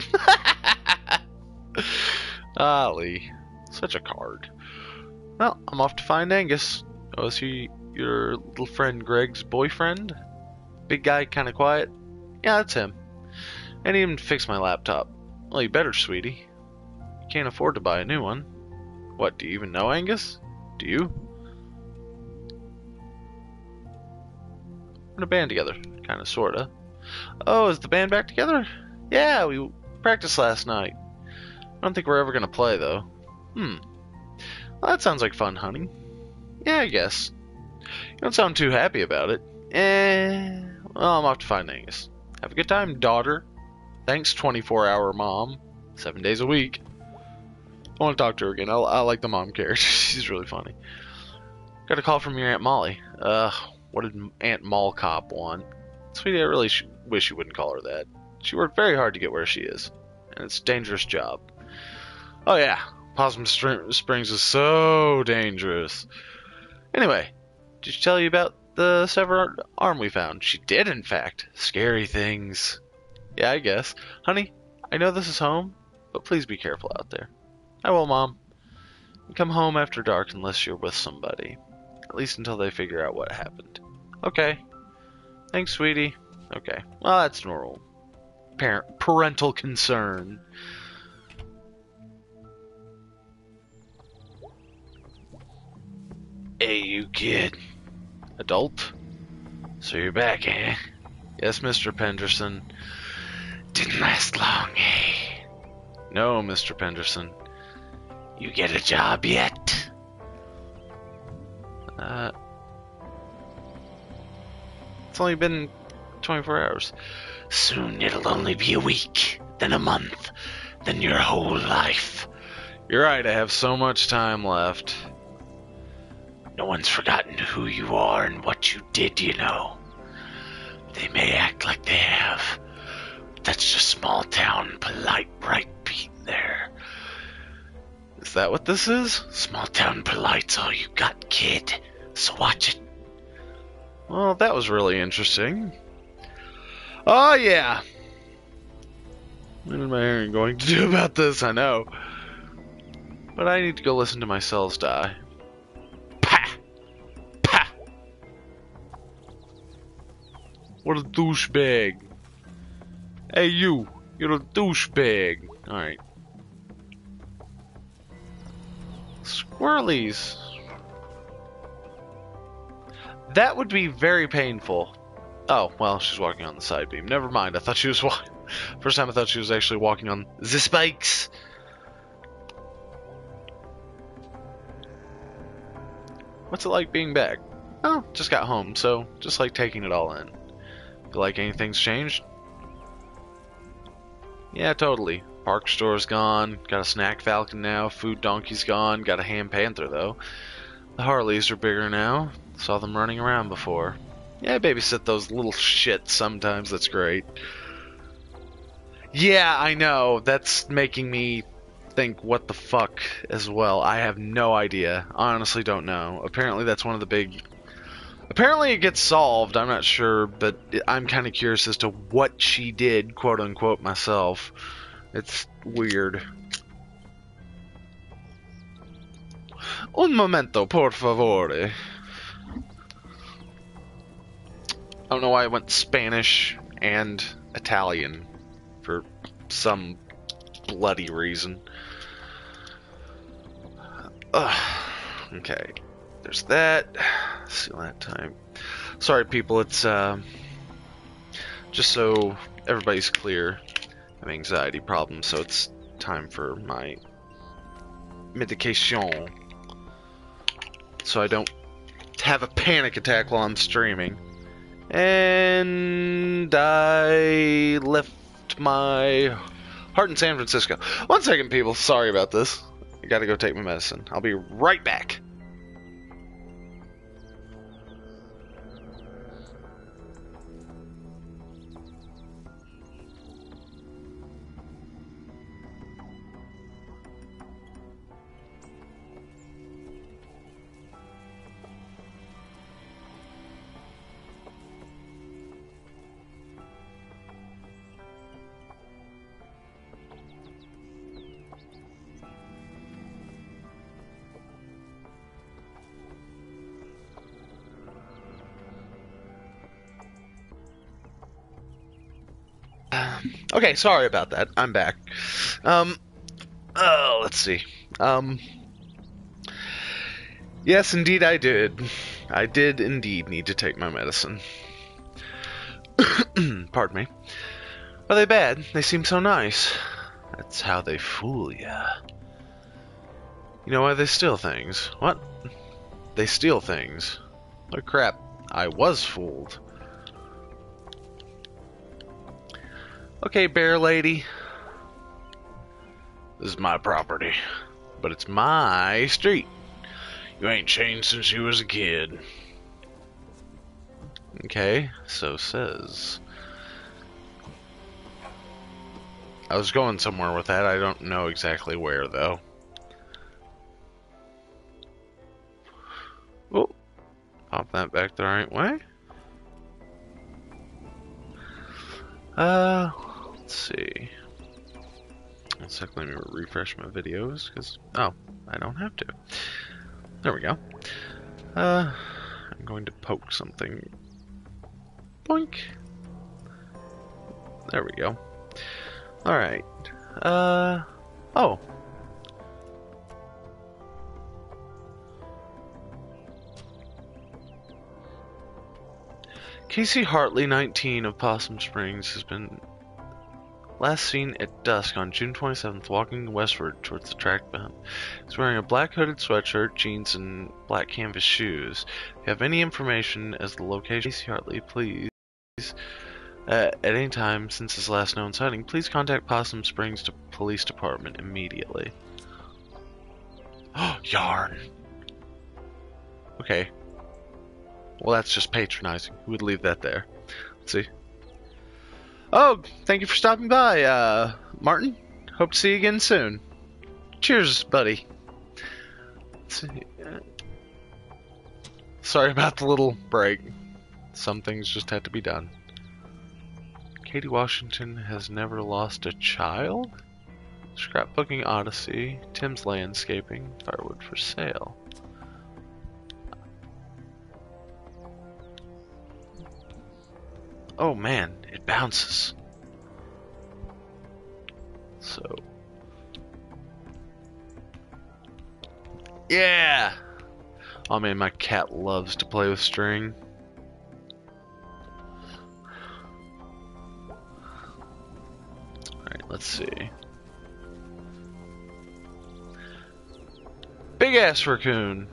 Ah, Lee. Such a card. Well, I'm off to find Angus. Oh, is he your little friend Greg's boyfriend? Big guy, kind of quiet? Yeah, that's him. I need him to fix my laptop. Well, you better, sweetie. You can't afford to buy a new one. What, do you even know Angus? Do you? We're in a band together. Kinda, sorta. Oh, is the band back together? Yeah, we practiced last night. I don't think we're ever gonna play, though. Hmm. Well, that sounds like fun, honey. Yeah, I guess. You don't sound too happy about it. Eh, Well, I'm off to find Angus. Have a good time, daughter. Thanks, twenty-four hour mom. Seven days a week. I want to talk to her again. I, I like the mom character. She's really funny. Got a call from your Aunt Molly. Uh, what did Aunt Mall Cop want? Sweetie, I really sh wish you wouldn't call her that. She worked very hard to get where she is. And it's a dangerous job. Oh yeah, Possum Springs is so dangerous. Anyway, did she tell you about the severed arm we found? She did, in fact. Scary things. Yeah, I guess. Honey, I know this is home, but please be careful out there. I will, Mom. Come home after dark unless you're with somebody. At least until they figure out what happened. Okay. Thanks, sweetie. Okay. Well, that's normal. Parent, parental concern. Hey, you kid. Adult? So you're back, eh? Yes, Mister Penderson. Didn't last long, eh? No, Mister Penderson. You get a job yet? Uh... It's only been twenty-four hours. Soon it'll only be a week, then a month, then your whole life. You're right, I have so much time left. No one's forgotten who you are and what you did, you know. They may act like they have. But that's just small town, polite, right beat there. Is that what this is? Small town polite's all you got, kid. So watch it. Well, that was really interesting. Oh, yeah. What am I going to do about this? I know. But I need to go listen to my cells die. Pah! Pah! What a douchebag. Hey, you. You're a douchebag. Alright. Squirrelies. That would be very painful. Oh, well, she's walking on the side beam. Never mind. I thought she was walking. First time I thought she was actually walking on the spikes. What's it like being back? Oh, just got home, so just like taking it all in. Feel like anything's changed? Yeah, totally. Park store's gone. Got a snack falcon now. Food donkey's gone. Got a ham panther, though. The Harleys are bigger now. Saw them running around before. Yeah, I babysit those little shits sometimes. That's great. Yeah, I know. That's making me think, what the fuck, as well. I have no idea. I honestly don't know. Apparently that's one of the big... Apparently it gets solved. I'm not sure, but I'm kind of curious as to what she did, quote-unquote, myself. It's weird. Un momento, por favore. I don't know why I went Spanish and Italian for some bloody reason. Ugh. Okay, there's that. See that time. Sorry, people. It's uh, just so everybody's clear. I have anxiety problems, so it's time for my medication, so I don't have a panic attack while I'm streaming. And I left my heart in San Francisco. One second, people. Sorry about this. I gotta go take my medicine. I'll be right back. Okay, sorry about that. I'm back. Um, oh, let's see. Um, yes, indeed I did. I did indeed need to take my medicine. Pardon me. Are they bad? They seem so nice. That's how they fool ya. You know why they steal things? What? They steal things. Oh crap, I was fooled. Okay, bear lady. This is my property, but it's my street. You ain't changed since you was a kid. Okay, so says. I was going somewhere with that. I don't know exactly where, though. Oh, pop that back the right way. Uh, let's see. One sec, let me refresh my videos, because, oh, I don't have to. There we go. Uh, I'm going to poke something. Boink. There we go. Alright. Uh, oh. Casey Hartley, nineteen, of Possum Springs, has been last seen at dusk on June twenty-seventh walking westward towards the track behind. He's wearing a black hooded sweatshirt, jeans, and black canvas shoes. If you have any information as the location of Casey Hartley, please, uh, at any time since his last known sighting, please contact Possum Springs Police Department immediately. Oh, yarn! Okay. Well, that's just patronizing. Who would leave that there? Let's see. Oh, thank you for stopping by, uh, Martin. Hope to see you again soon. Cheers, buddy. Let's see. Sorry about the little break. Some things just had to be done. Katie Washington has never lost a child? Scrapbooking Odyssey. Tim's Landscaping. Firewood for sale. Oh man, it bounces. So. Yeah! Oh man, my cat loves to play with string. Alright, let's see. Big ass raccoon.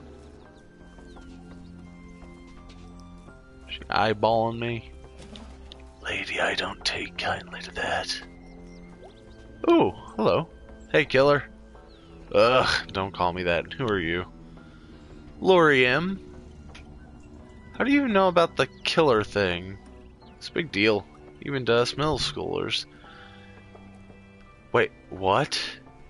She eyeballing me. Lady, I don't take kindly to that. Ooh, hello. Hey, killer. Ugh, don't call me that. Who are you? Lori M. How do you even know about the killer thing? It's a big deal, even to us middle schoolers. Wait, what?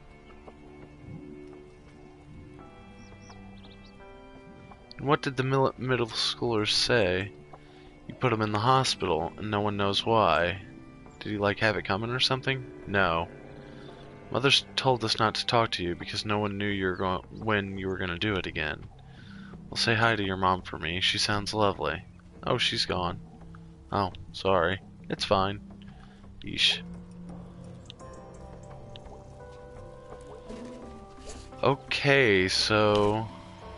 What did the middle schoolers say? You put him in the hospital, and no one knows why. Did he, like, have it coming or something? No. Mother's told us not to talk to you because no one knew you were going when you were going to do it again. Well, say hi to your mom for me. She sounds lovely. Oh, she's gone. Oh, sorry. It's fine. Yeesh. Okay, so...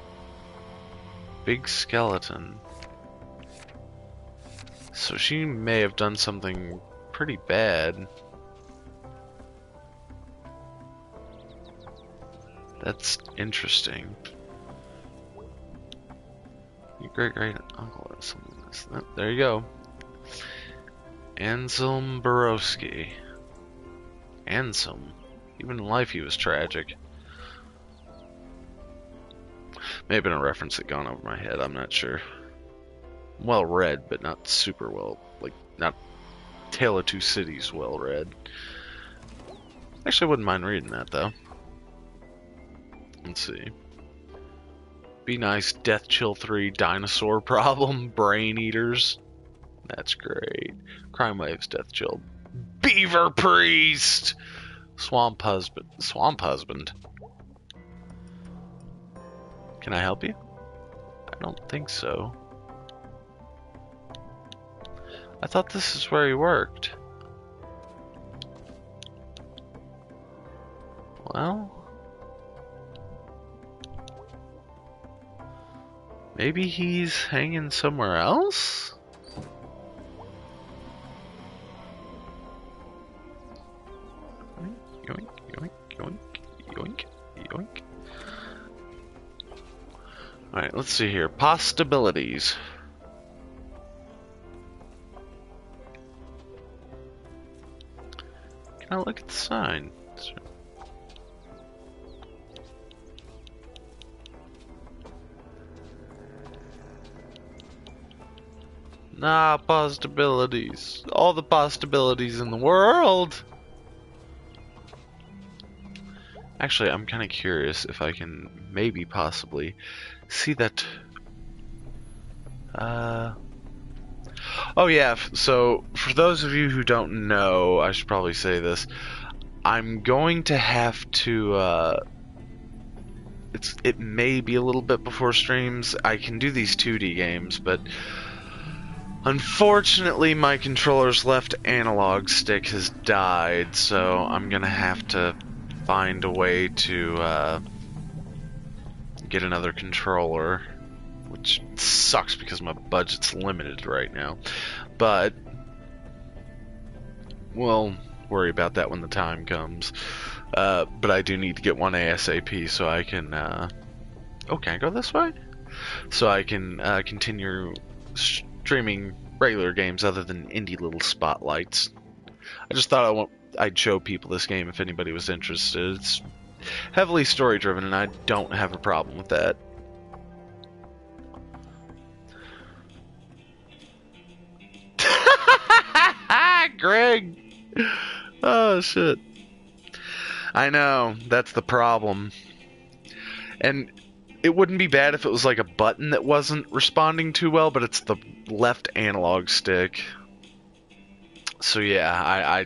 Big skeleton. So she may have done something pretty bad. That's interesting. Your great great uncle or something. Oh, there you go. Anselm Borowski. Anselm. Even in life he was tragic. May have been a reference that gone over my head, I'm not sure. Well read, but not super well, like, not Tale of Two Cities well read. Actually, I wouldn't mind reading that, though. Let's see. Be Nice, Death Chill three, Dinosaur Problem, Brain Eaters. That's great. Crime Waves, Death Chill. Beaver Priest! Swamp Husband. Swamp Husband? Can I help you? I don't think so. I thought this is where he worked. Well... Maybe he's hanging somewhere else? Yoink, yoink, yoink, yoink, yoink. Alright, let's see here. Possibilities. Can I look at the sign? Nah, possibilities. All the possibilities in the world. Actually, I'm kind of curious if I can maybe possibly see that. Uh. Oh yeah, so for those of you who don't know, I should probably say this. I'm going to have to, uh, it's, it may be a little bit before streams. I can do these two D games, but unfortunately my controller's left analog stick has died, so I'm gonna have to find a way to, uh, get another controller, which sucks because my budget's limited right now. But we'll worry about that when the time comes. Uh, but I do need to get one ASAP so I can. Uh... Oh, can I go this way? So I can uh, continue streaming regular games other than indie little spotlights. I just thought I want, I'd show people this game if anybody was interested. It's heavily story driven, and I don't have a problem with that. Greg! Oh, shit. I know, that's the problem. And it wouldn't be bad if it was like a button that wasn't responding too well, but it's the left analog stick. So yeah, I... I,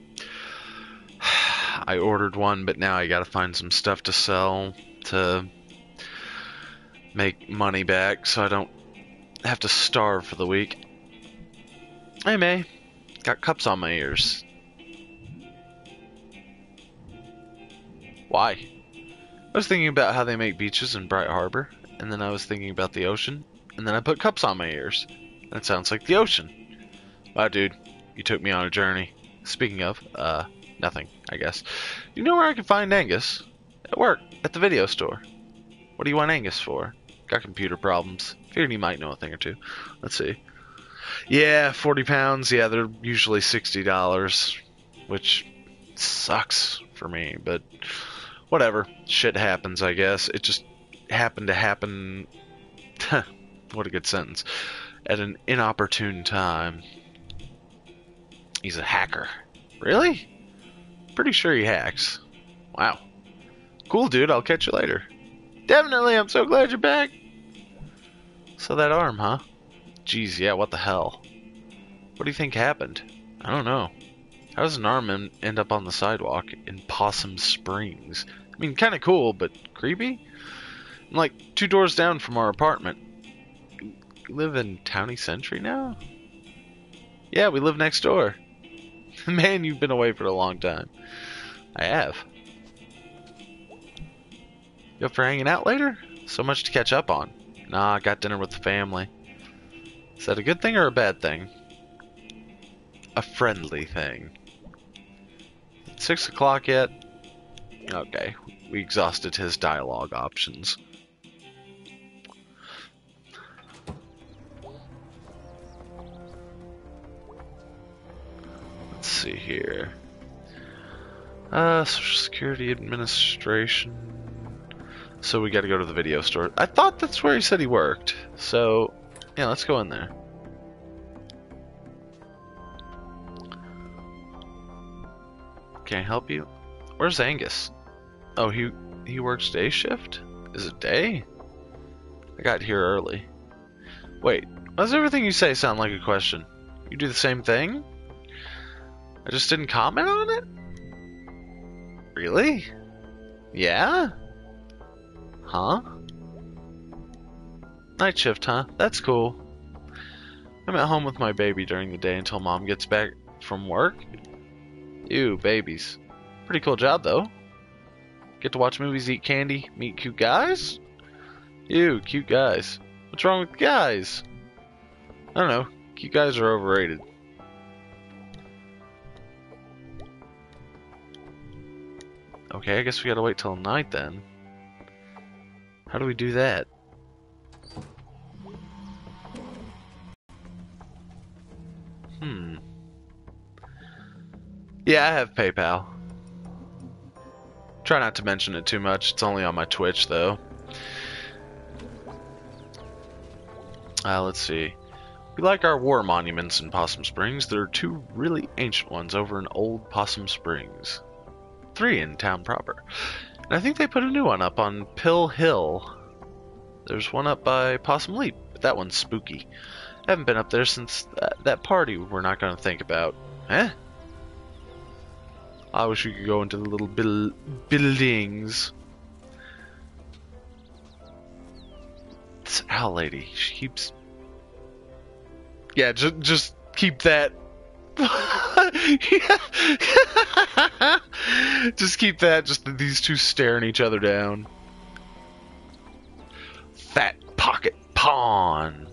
I ordered one, but now I gotta find some stuff to sell to make money back so I don't have to starve for the week. Hey, May. Got cups on my ears. Why? I was thinking about how they make beaches in Bright Harbor, and then I was thinking about the ocean, and then I put cups on my ears. That sounds like the ocean. Wow, dude, you took me on a journey. Speaking of, uh, nothing, I guess. You know where I can find Angus? At work, at the video store. What do you want Angus for? Got computer problems. Figured he might know a thing or two. Let's see. Yeah, forty pounds. Yeah, they're usually sixty dollars, which sucks for me, but whatever. Shit happens, I guess. It just happened to happen. What a good sentence. At an inopportune time. He's a hacker. Really? Pretty sure he hacks. Wow. Cool, dude. I'll catch you later. Definitely. I'm so glad you're back. So that arm, huh? Jeez, yeah, what the hell? What do you think happened? I don't know. How does an arm end up on the sidewalk in Possum Springs? I mean, kind of cool, but creepy? I'm like two doors down from our apartment. You live in Townie Century now? Yeah, we live next door. Man, you've been away for a long time. I have. You up for hanging out later? So much to catch up on. Nah, I got dinner with the family. Is that a good thing or a bad thing? A friendly thing. Six o'clock yet? Okay, we exhausted his dialogue options. Let's see here. Uh, Social Security Administration. So we gotta go to the video store. I thought that's where he said he worked. So, yeah, let's go in there. Can I help you? Where's Angus? Oh, he he works day shift? Is it day? I got here early. Wait, why does everything you say sound like a question? You do the same thing? I just didn't comment on it? Really? Yeah? Huh? Night shift, huh? That's cool. I'm at home with my baby during the day until mom gets back from work. Ew, babies. Pretty cool job, though. Get to watch movies, eat candy, meet cute guys? Ew, cute guys. What's wrong with guys? I don't know. Cute guys are overrated. Okay, I guess we gotta wait till night then. How do we do that? Hmm. Yeah, I have PayPal. Try not to mention it too much. It's only on my Twitch, though. Uh, let's see. We like our war monuments in Possum Springs. There are two really ancient ones over in Old Possum Springs. Three in town proper. And I think they put a new one up on Pill Hill. There's one up by Possum Leap, but that one's spooky. I haven't been up there since that, that party we're not going to think about. Eh? I wish we could go into the little bil buildings. This owl lady, she keeps... Yeah, just, just keep that... Just keep that, just these two staring each other down. Fat Pocket Pawn.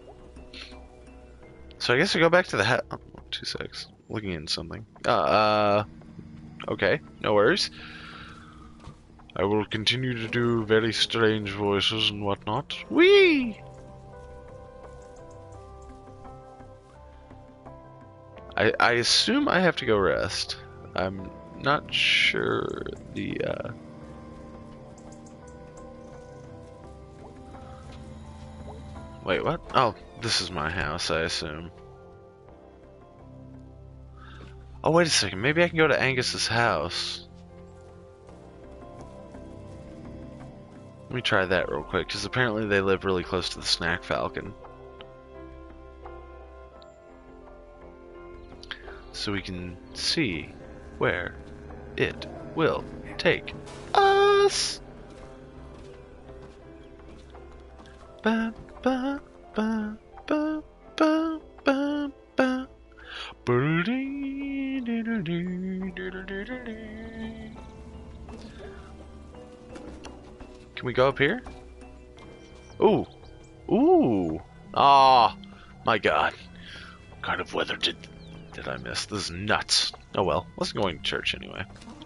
So I guess I go back to the hat. Oh, two secs. Looking into something. Uh, uh, okay, no worries. I will continue to do very strange voices and whatnot. Whee! I, I assume I have to go rest. I'm not sure the, uh... Wait, what? Oh, this is my house, I assume. Oh, wait a second. Maybe I can go to Angus's house. Let me try that real quick, because apparently they live really close to the Snack Falcon. So we can see where it will take us. Ba, ba, ba, ba, ba, ba, ba. Can we go up here? Ooh. Ooh. Ah, oh, my God. What kind of weather did did I miss? This is nuts. Oh well, wasn't going to church anyway.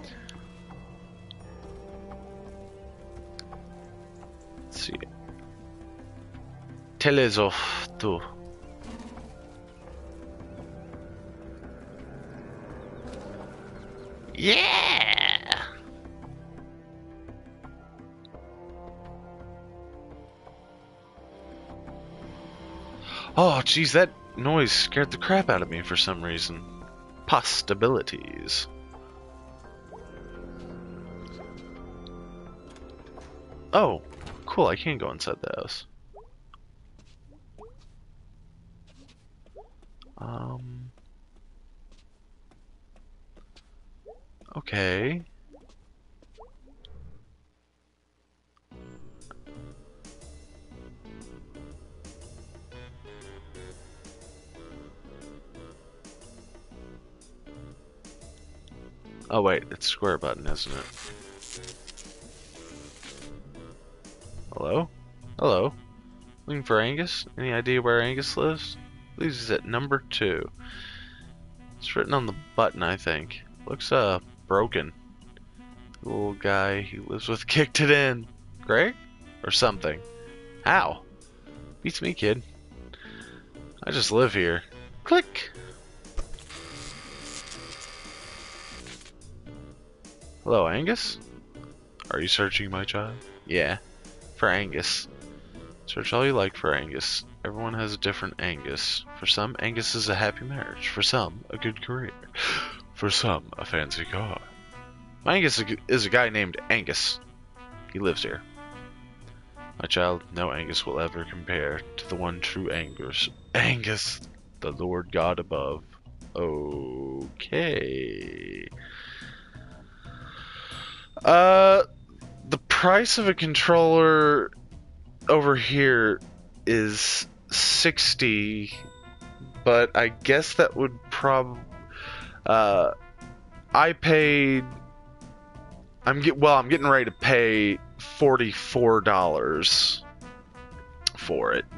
Let's see. Telesoftu. Yeah! Oh, jeez, that noise scared the crap out of me for some reason. Possibilities. Oh, cool, I can go inside the house. Um... Okay. Oh wait, it's square button, isn't it? Hello? Hello? Looking for Angus? Any idea where Angus lives? I believe he's at number two. It's written on the button, I think. Looks, uh, broken. The little guy he lives with kicked it in. Greg? Or something. How? Beats me, kid. I just live here. Click! Hello, Angus? Are you searching, my child? Yeah. For Angus. Search all you like for Angus. Everyone has a different Angus. For some, Angus is a happy marriage. For some, a good career. For some, a fancy car. My Angus is a guy named Angus. He lives here. My child, no Angus will ever compare to the one true Angus. Angus, the Lord God above. Okay. Uh, the price of a controller over here is sixty, but I guess that would prob. Uh, I paid. I'm get well. I'm getting ready to pay forty-four dollars for it,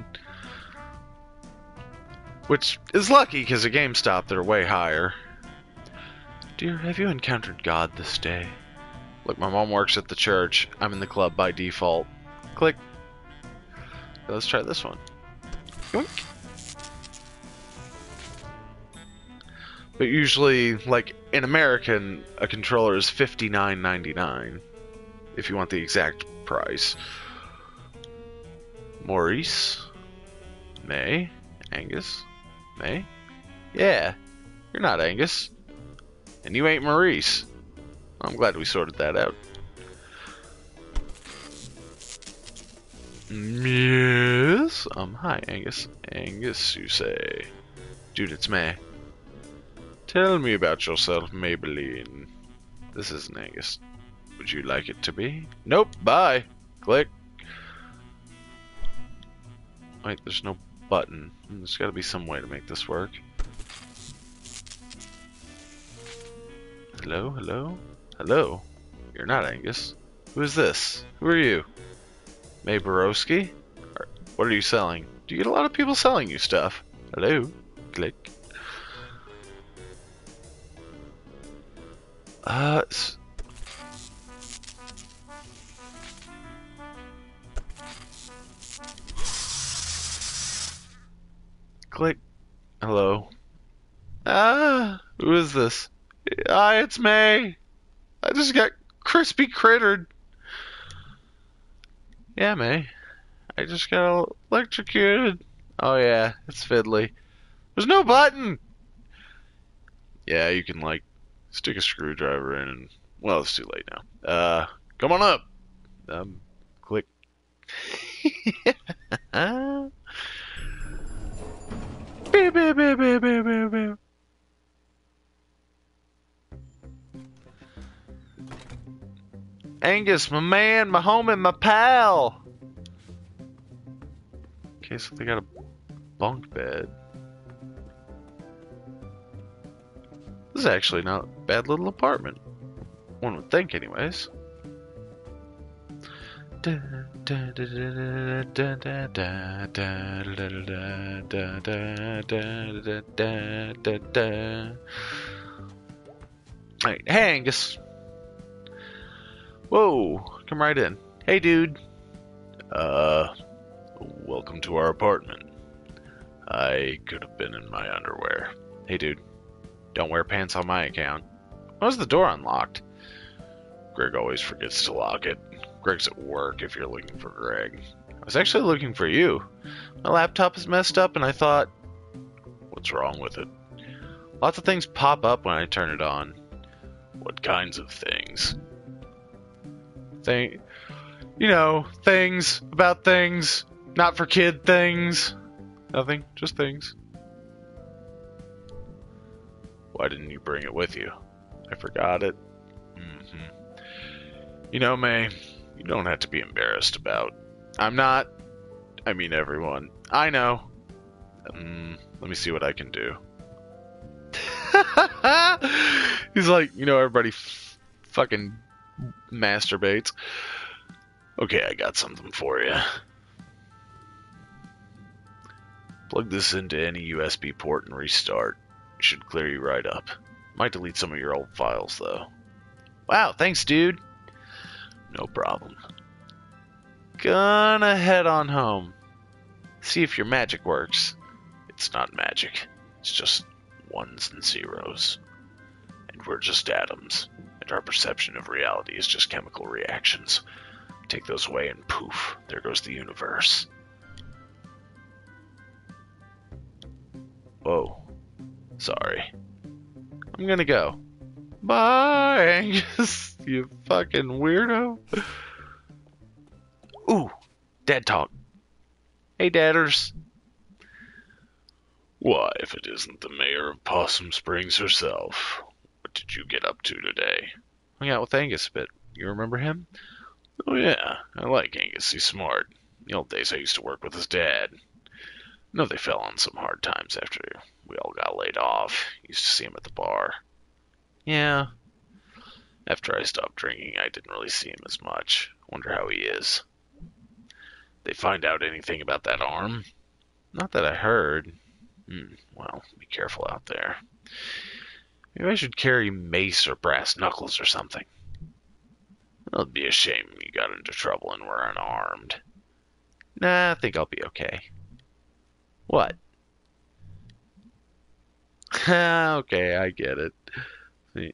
which is lucky because at GameStop they're way higher. Dear, have you encountered God this day? Look, my mom works at the church. I'm in the club by default. Click. Let's try this one. Yoink. But usually, like, in American, a controller is fifty-nine ninety-nine. If you want the exact price. Maurice, May, Angus, May. Yeah, you're not Angus, and you ain't Maurice. I'm glad we sorted that out. Yes. Um. Hi, Angus. Angus, you say? Dude, it's May. Tell me about yourself, Maybelline. This isn't Angus. Would you like it to be? Nope. Bye. Click. Wait, there's no button. There's got to be some way to make this work. Hello? Hello? Hello? You're not Angus. Who is this? Who are you? May Borowski? What are you selling? Do you get a lot of people selling you stuff? Hello? Click. Uh... Click. Hello. Ah, who is this? Hi, it's May. I just got crispy crittered. Yeah, May. I just got electrocuted. Oh yeah, it's fiddly. There's no button. Yeah, you can like stick a screwdriver in and well, it's too late now. Uh, come on up. Um, click. Beep, beep, beep, beep, beep, beep, beep. Angus, my man, my homie, my pal. Okay, so they got a bunk bed. This is actually not a bad little apartment. One would think, anyways. Hey, hey, Angus. Whoa, come right in. Hey, dude. Uh, welcome to our apartment. I could have been in my underwear. Hey, dude. Don't wear pants on my account. Why was the door unlocked? Greg always forgets to lock it. Greg's at work if you're looking for Greg. I was actually looking for you. My laptop is messed up and I thought, what's wrong with it? Lots of things pop up when I turn it on. What kinds of things? Thing, you know, things about things, not for kid things. Nothing, just things. Why didn't you bring it with you? I forgot it. Mm-hmm. You know, May, you don't have to be embarrassed about. I'm not. I mean, everyone. I know. Um, let me see what I can do. He's like, you know, everybody f- fucking masturbates. Okay, I got something for you. Plug this into any U S B port and restart. It should clear you right up. Might delete some of your old files, though. Wow, thanks, dude. No problem. Gonna head on home. See if your magic works. It's not magic. It's just ones and zeros. And we're just atoms. And our perception of reality is just chemical reactions. Take those away and poof, there goes the universe. Whoa. Sorry. I'm gonna go. Bye, Angus, you fucking weirdo. Ooh, dad talk. Hey, dadders. Why, if it isn't the mayor of Possum Springs herself. What did you get up to today? Hung out with Angus a bit. You remember him? Oh yeah, I like Angus. He's smart. In the old days I used to work with his dad. I know they fell on some hard times after we all got laid off. Used to see him at the bar. Yeah. After I stopped drinking, I didn't really see him as much. Wonder how he is. They find out anything about that arm? Not that I heard. Hmm, well, be careful out there. Maybe I should carry mace or brass knuckles or something. It'd be a shame you got into trouble and were unarmed. Nah, I think I'll be okay. What? Okay, I get it.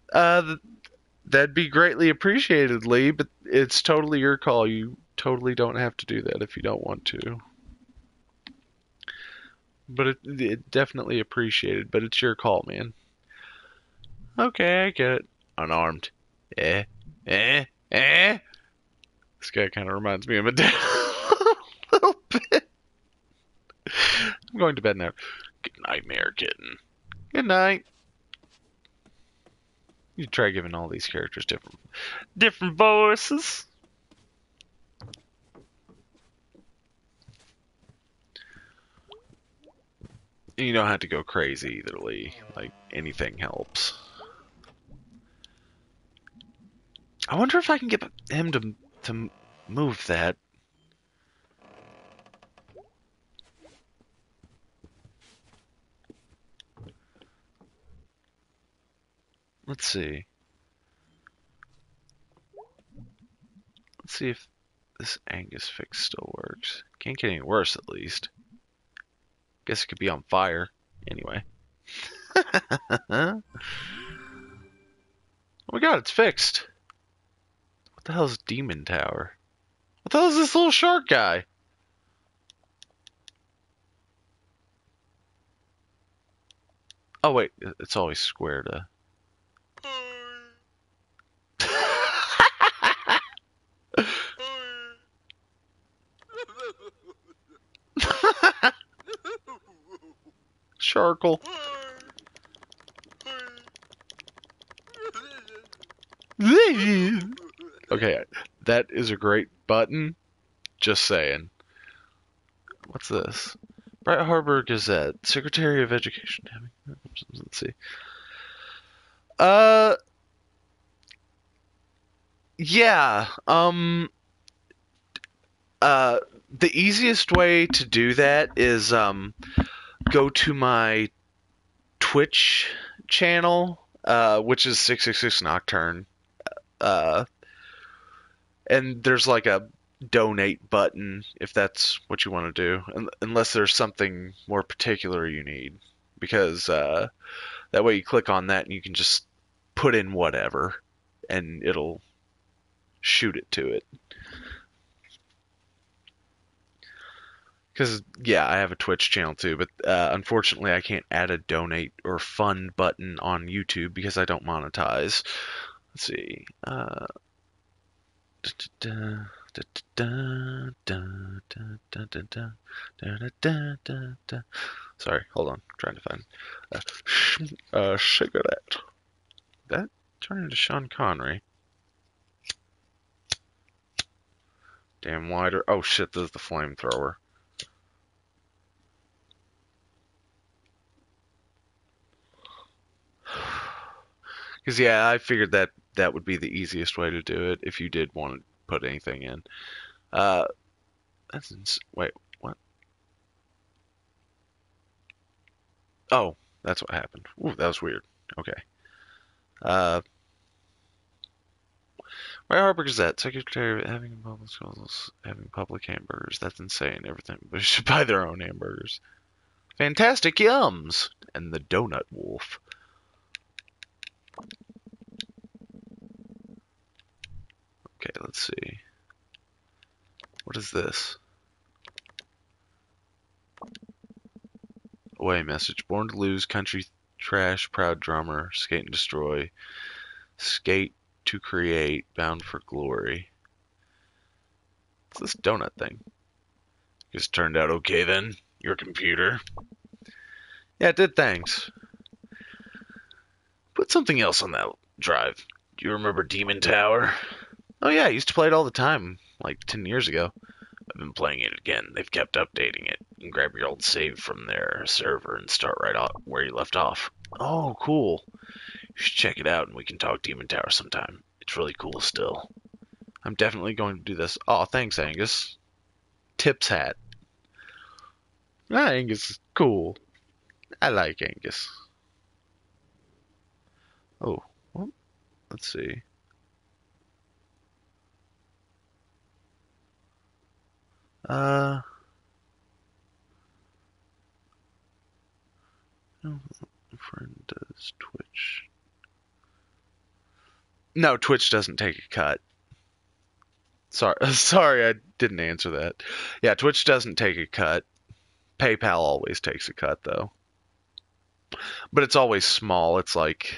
Uh, th- that'd be greatly appreciated, Lee, but it's totally your call. You totally don't have to do that if you don't want to. But it, it definitely appreciated, but it's your call, man. Okay, I get it. Unarmed. Eh, eh, eh. This guy kind of reminds me of a dad a little bit. I'm going to bed now. Good night, Mayor Kitten. Good night. You try giving all these characters different, different voices. You don't have to go crazy either, Lee. Like, anything helps. I wonder if I can get him to to move that. Let's see. Let's see if this Angus fix still works. Can't get any worse, at least. Guess it could be on fire. Anyway. Oh my god, it's fixed. What the hell is Demon Tower? What the hell is this little shark guy? Oh wait, it's always square to... Sharkle. Okay, that is a great button. Just saying. What's this? Bright Harbor Gazette, Secretary of Education. Let's see. Uh, yeah. Um. Uh, the easiest way to do that is um, go to my Twitch channel, uh, which is six six six Nocturne. Uh, and there's like a donate button if that's what you want to do, unless there's something more particular you need, because uh, that way you click on that and you can just put in whatever and it'll shoot it to it. Because, yeah, I have a Twitch channel too, but uh, unfortunately I can't add a donate or fund button on YouTube because I don't monetize. Let's see. Uh, Sorry, hold on. I'm trying to find a sh- uh, cigarette. That turned into Sean Connery. Damn wider. Oh shit, this is the flamethrower. Because, yeah, I figured that that would be the easiest way to do it if you did want to put anything in. Uh, that's ins- wait, what? Oh, that's what happened. Ooh, that was weird. Okay. Uh, Ray Harbor Gazette, Secretary of having public schools, having public hamburgers. That's insane. Everything, but they should buy their own hamburgers. Fantastic Yums! And the Donut Wolf. Okay, let's see. What is this? Away message. Born to lose, country trash, proud drummer, skate and destroy. Skate to create, bound for glory. What's this donut thing? Just turned out okay then. Your computer. Yeah, it did, thanks. Put something else on that drive. Do you remember Demon Tower? Oh yeah, I used to play it all the time, like ten years ago. I've been playing it again. They've kept updating it. You can grab your old save from their server and start right off where you left off. Oh, cool. You should check it out and we can talk Demon Tower sometime. It's really cool still. I'm definitely going to do this. Oh, thanks, Angus. Tips hat. Ah, Angus is cool. I like Angus. Oh, well, let's see. Uh, no, my friend does Twitch. No, Twitch doesn't take a cut. Sorry, sorry, I didn't answer that. Yeah, Twitch doesn't take a cut. PayPal always takes a cut, though. But it's always small. It's like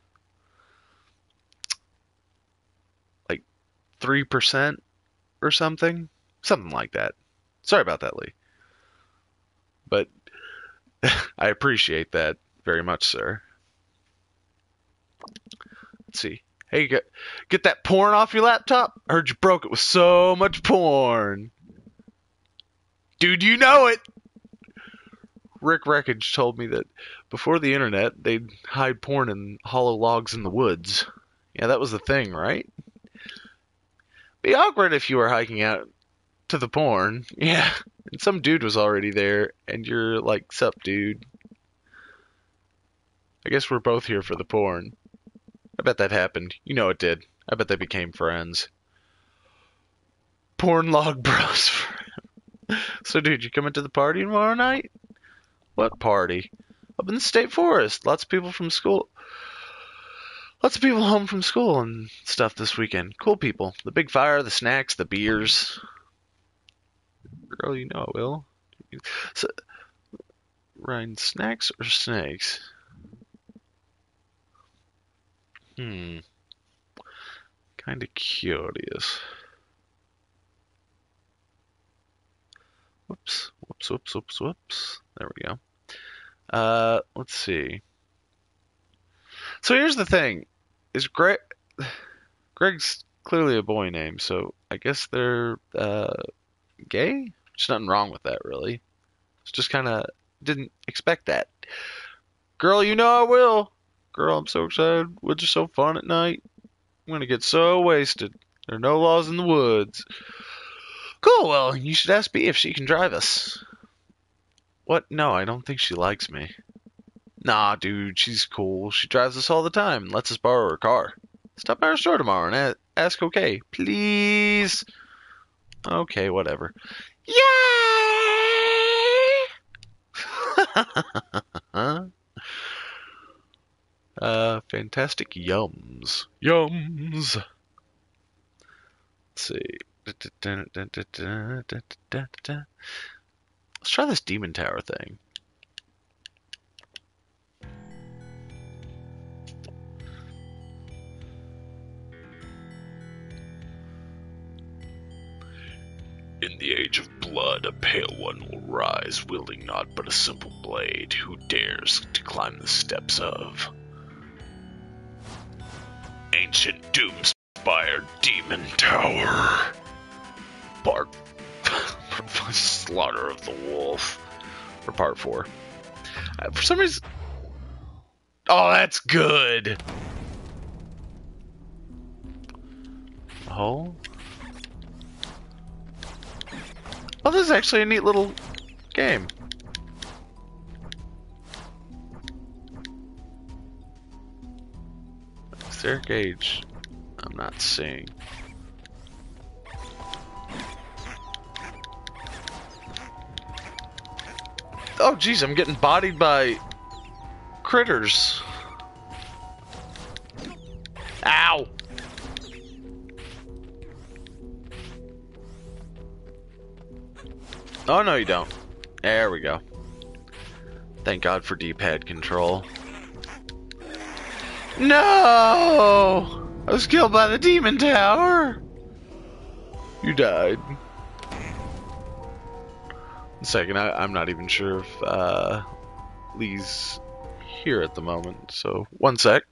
like three percent or something. Something like that. Sorry about that, Lee. But I appreciate that very much, sir. Let's see. Hey, get, get that porn off your laptop? I heard you broke it with so much porn. Dude, you know it! Rick Wreckage told me that before the internet, they'd hide porn in hollow logs in the woods. Yeah, that was the thing, right? Be awkward if you were hiking out to the porn. Yeah, and some dude was already there, and you're like, sup, dude? I guess we're both here for the porn. I bet that happened. You know it did. I bet they became friends. Porn log bros. So, dude, you coming to the party tomorrow night? What party? Up in the state forest. Lots of people from school. Lots of people home from school and stuff this weekend. Cool people. The big fire, the snacks, the beers. Girl, you know it will. So, Ryan, snacks or snakes? Hmm. Kinda curious. Whoops. Whoops, whoops, whoops, whoops. There we go. Uh, let's see. So here's the thing. Is Greg... Greg's clearly a boy name, so I guess they're, uh, gay? There's nothing wrong with that, really. It's just kind of... Didn't expect that. Girl, you know I will. Girl, I'm so excited. Woods are so fun at night. I'm gonna get so wasted. There are no laws in the woods. Cool, well, you should ask B if she can drive us. What? No, I don't think she likes me. Nah, dude, she's cool. She drives us all the time and lets us borrow her car. Stop by our store tomorrow and a- ask okay. Please? Okay, whatever. Yay! uh, fantastic yums. Yums! Let's see. Let's try this demon tower thing. In the age of blood, a pale one will rise, wielding naught but a simple blade. Who dares to climb the steps of ancient doom-inspired demon tower? Part Slaughter of the Wolf. For part four. Uh, for some reason... Oh, that's good! Oh? Oh, this is actually a neat little game. Is there a gauge? I'm not seeing. Oh, geez, I'm getting bodied by critters. Ow! Oh, no, you don't. There we go. Thank God for D-pad control. No! I was killed by the demon tower! You died. A second, I, I'm not even sure if uh, Lee's here at the moment, so one sec.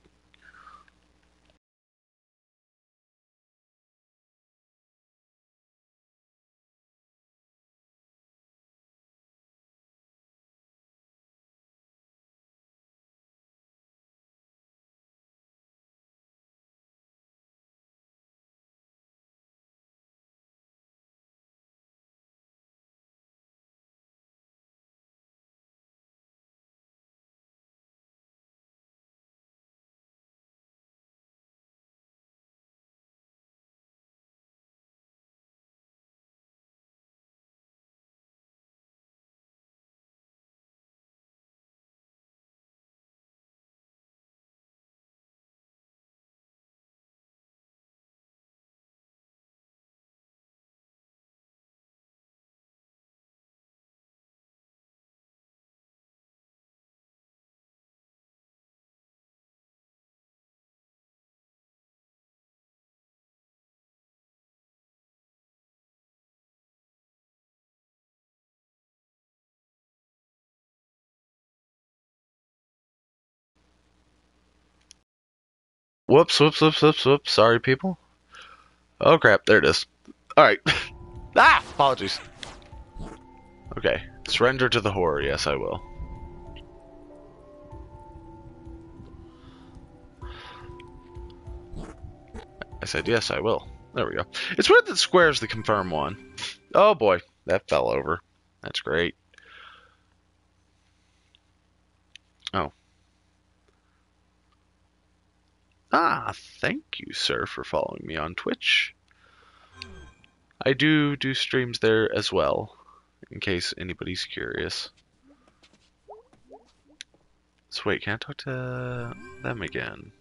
Whoops, whoops, whoops, whoops, whoops. Sorry, people. Oh, crap. There it is. Alright. Ah! Apologies. Okay. Surrender to the horror. Yes, I will. I said, yes, I will. There we go. It's weird that square's the confirm one. Oh, boy. That fell over. That's great. Oh. Ah, thank you, sir, for following me on Twitch. I do do streams there as well, in case anybody's curious. So wait, can I talk to them again?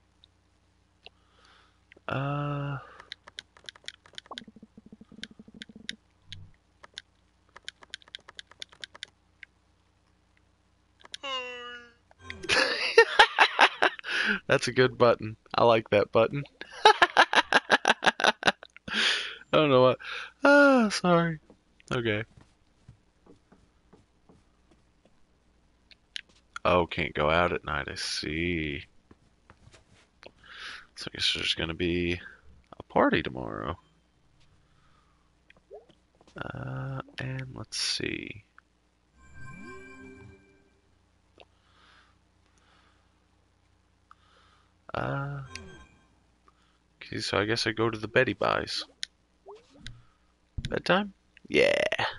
Uh... That's a good button. I like that button. I don't know what. Oh, sorry. Okay. Oh, can't go out at night. I see. So I guess there's gonna be a party tomorrow. Uh, and let's see. Uh, okay, so I guess I go to the Betty Buys. Bedtime? Yeah.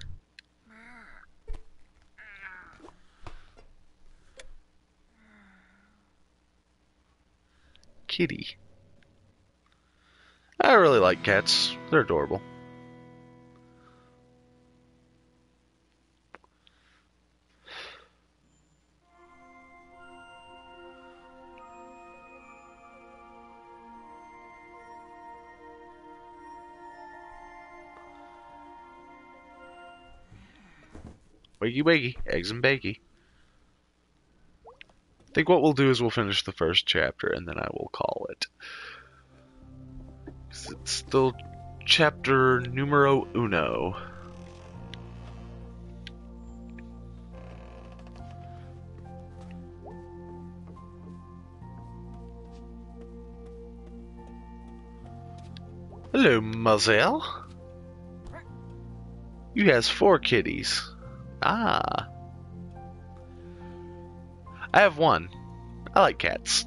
Kitty. I really like cats. They're adorable. Wakey wakey, eggs and bakey. I think what we'll do is we'll finish the first chapter and then I will call it. It's still chapter numero uno. Hello, Mazel. You has four kitties. Ah. I have one. I like cats.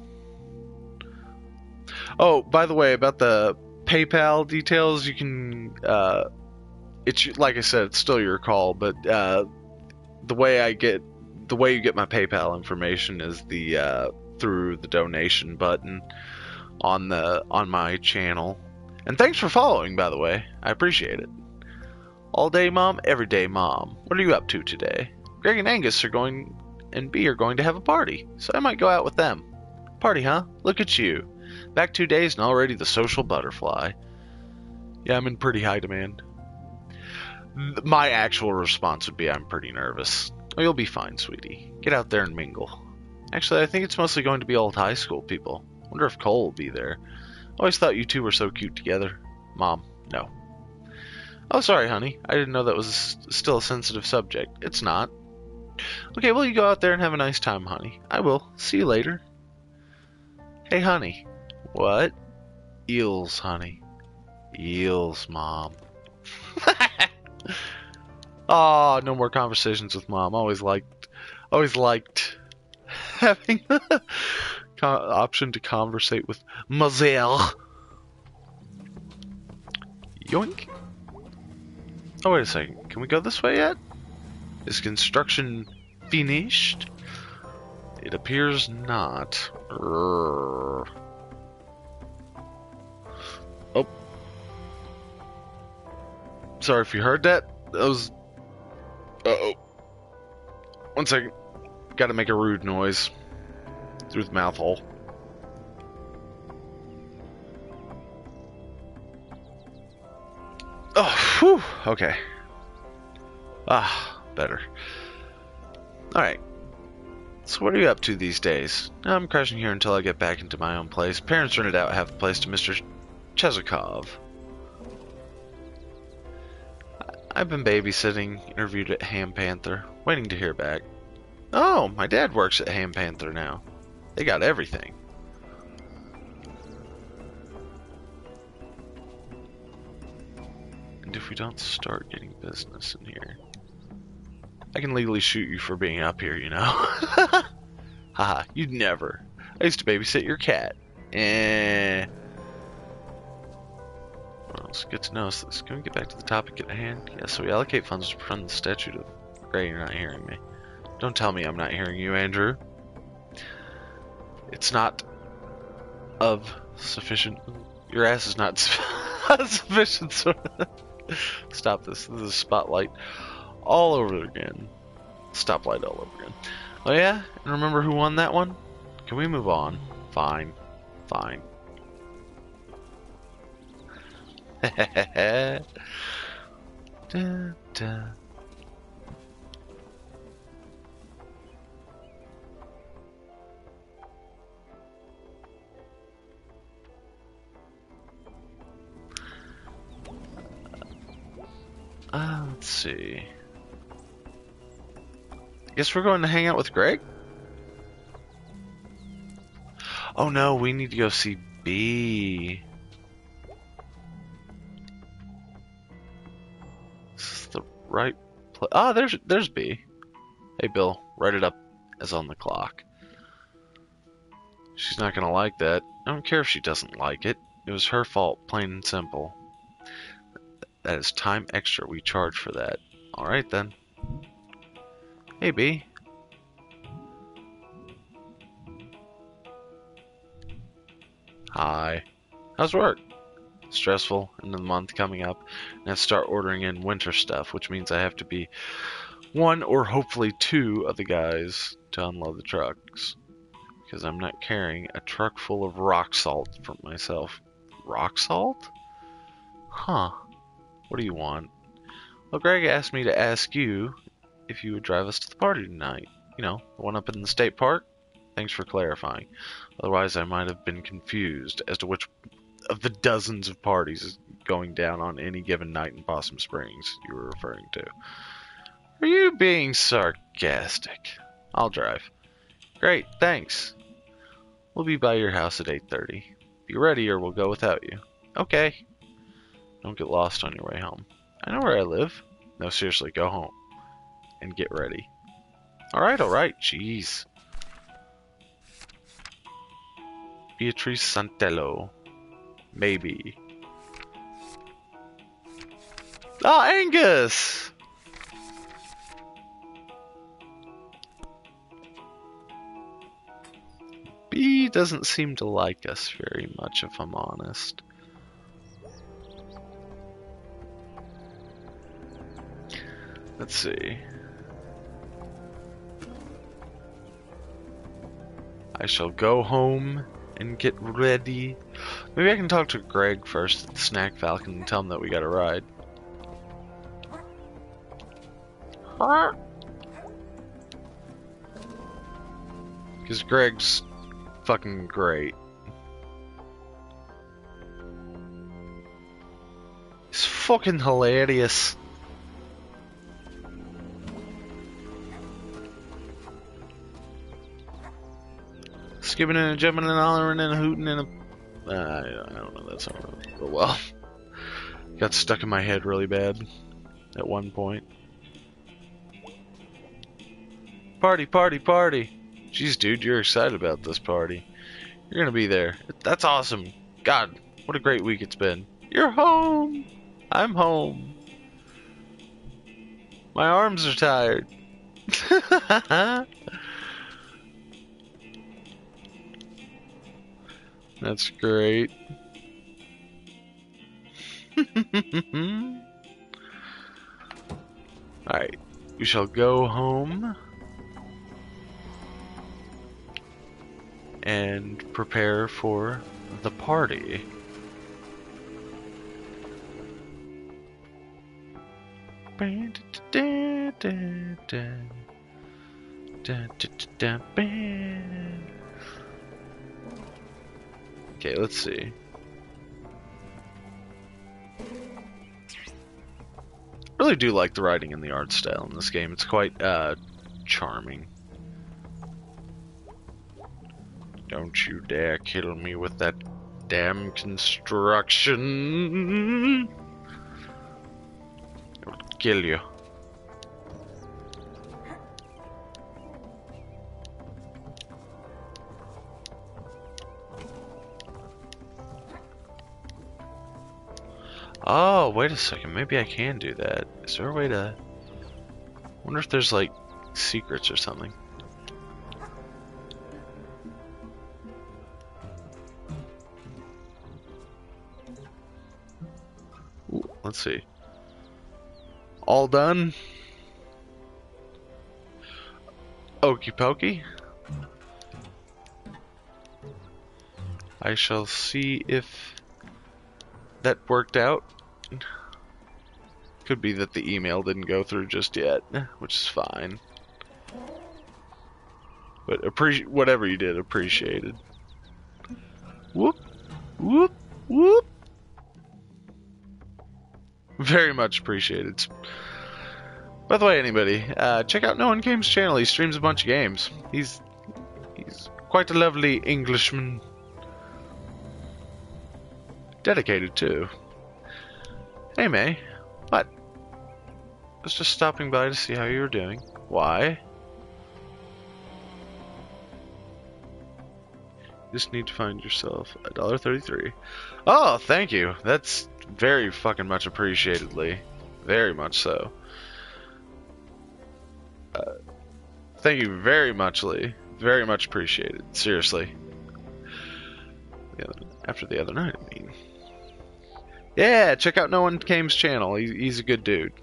Oh, by the way, about the PayPal details, you can, uh, it's, like I said, it's still your call, but, uh, the way I get, the way you get my PayPal information is the, uh, through the donation button on the, on my channel. And thanks for following, by the way. I appreciate it. All day mom, every day mom. What are you up to today? Greg and Angus are going, and B are going to have a party, so I might go out with them. Party, huh? Look at you. Back two days and already the social butterfly. Yeah, I'm in pretty high demand. My actual response would be I'm pretty nervous. Oh, you'll be fine, sweetie. Get out there and mingle. Actually, I think it's mostly going to be old high school people. Wonder if Cole will be there. Always thought you two were so cute together. Mom, no. Oh, sorry, honey. I didn't know that was still a sensitive subject. It's not. Okay, well, you go out there and have a nice time, honey. I will. See you later. Hey, honey. What? Eels, honey. Eels, Mom. Oh, no more conversations with Mom. Always liked, always liked having the option to conversate with Mazel. Yoink. Oh, wait a second. Can we go this way yet? Is construction finished? It appears not. Urgh. Oh. Sorry if you heard that. That was... Uh-oh. One second. Gotta make a rude noise. Through the mouth hole. Oh, whew. Okay. Ah, better. Alright. So what are you up to these days? I'm crashing here until I get back into my own place. Parents rented out half the place to Mister Chezikov. I've been babysitting, interviewed at Ham Panther, waiting to hear back. Oh, my dad works at Ham Panther now. They got everything. mind if we don't start getting business in here. I can legally shoot you for being up here, you know? Haha, you'd never. I used to babysit your cat. Eh. Well, it's good to know. So can we get back to the topic at hand? Yeah, so we allocate funds to fund the statute of... Great, you're not hearing me. Don't tell me I'm not hearing you, Andrew. It's not of sufficient... Your ass is not sufficient. Stop this. This is a spotlight all over again. Stoplight all over again. Oh yeah? And remember who won that one? Can we move on? Fine. Fine. da, da. Uh, let's see. I guess we're going to hang out with Greg? Oh no, we need to go see B. This is the right place. Ah, there's there's B. Hey Bill, write it up as on the clock. She's not gonna like that. I don't care if she doesn't like it. It was her fault, plain and simple. That is time extra we charge for that. Alright then. Hey B. Hi. How's work? Stressful in the month coming up, and I have to start ordering in winter stuff, which means I have to be one or hopefully two of the guys to unload the trucks. Because I'm not carrying a truck full of rock salt for myself. Rock salt? Huh. What do you want? Well, Greg asked me to ask you if you would drive us to the party tonight. You know, the one up in the state park? Thanks for clarifying. Otherwise, I might have been confused as to which of the dozens of parties going down on any given night in Possum Springs you were referring to. Are you being sarcastic? I'll drive. Great, thanks. We'll be by your house at eight thirty. Be ready or we'll go without you. Okay. Don't get lost on your way home. I know where I live. No, seriously, go home. And get ready. Alright, alright, jeez. Beatrice Santello. Maybe. Oh, Angus! B doesn't seem to like us very much, if I'm honest. Let's see. I shall go home and get ready. Maybe I can talk to Greg first at the Snack Falcon and tell him that we got a ride. Because Greg's fucking great. He's fucking hilarious. Skipping and jumping and hollering and hooting and a... Uh, I don't know that song real well. Got stuck in my head really bad at one point. Party, party, party. Jeez, dude, you're excited about this party. You're gonna be there. That's awesome. God, what a great week it's been. You're home. I'm home. My arms are tired. That's great. Alright, we shall go home and prepare for the party. Okay, let's see. I really do like the writing and the art style in this game. It's quite uh, charming. Don't you dare kill me with that damn construction. kill you. Oh, wait a second. Maybe I can do that. Is there a way to... I wonder if there's, like, secrets or something. Ooh, let's see. All done? Okie pokey. I shall see if that worked out. Could be that the email didn't go through just yet, which is fine. But appreci- whatever you did, appreciated. Whoop, whoop, whoop. Very much appreciated. By the way, anybody, uh, check out No One Games channel. He streams a bunch of games. He's he's quite a lovely Englishman. Dedicated too. Hey May, what? I was just stopping by to see how you were doing. Why? You just need to find yourself a dollar thirty-three. Oh, thank you. That's very fucking much appreciatedly. Very much so. Uh, thank you very much, Lee. Very much appreciated. Seriously. The other, after the other night, I mean. Yeah, check out No One Games channel. He, he's a good dude.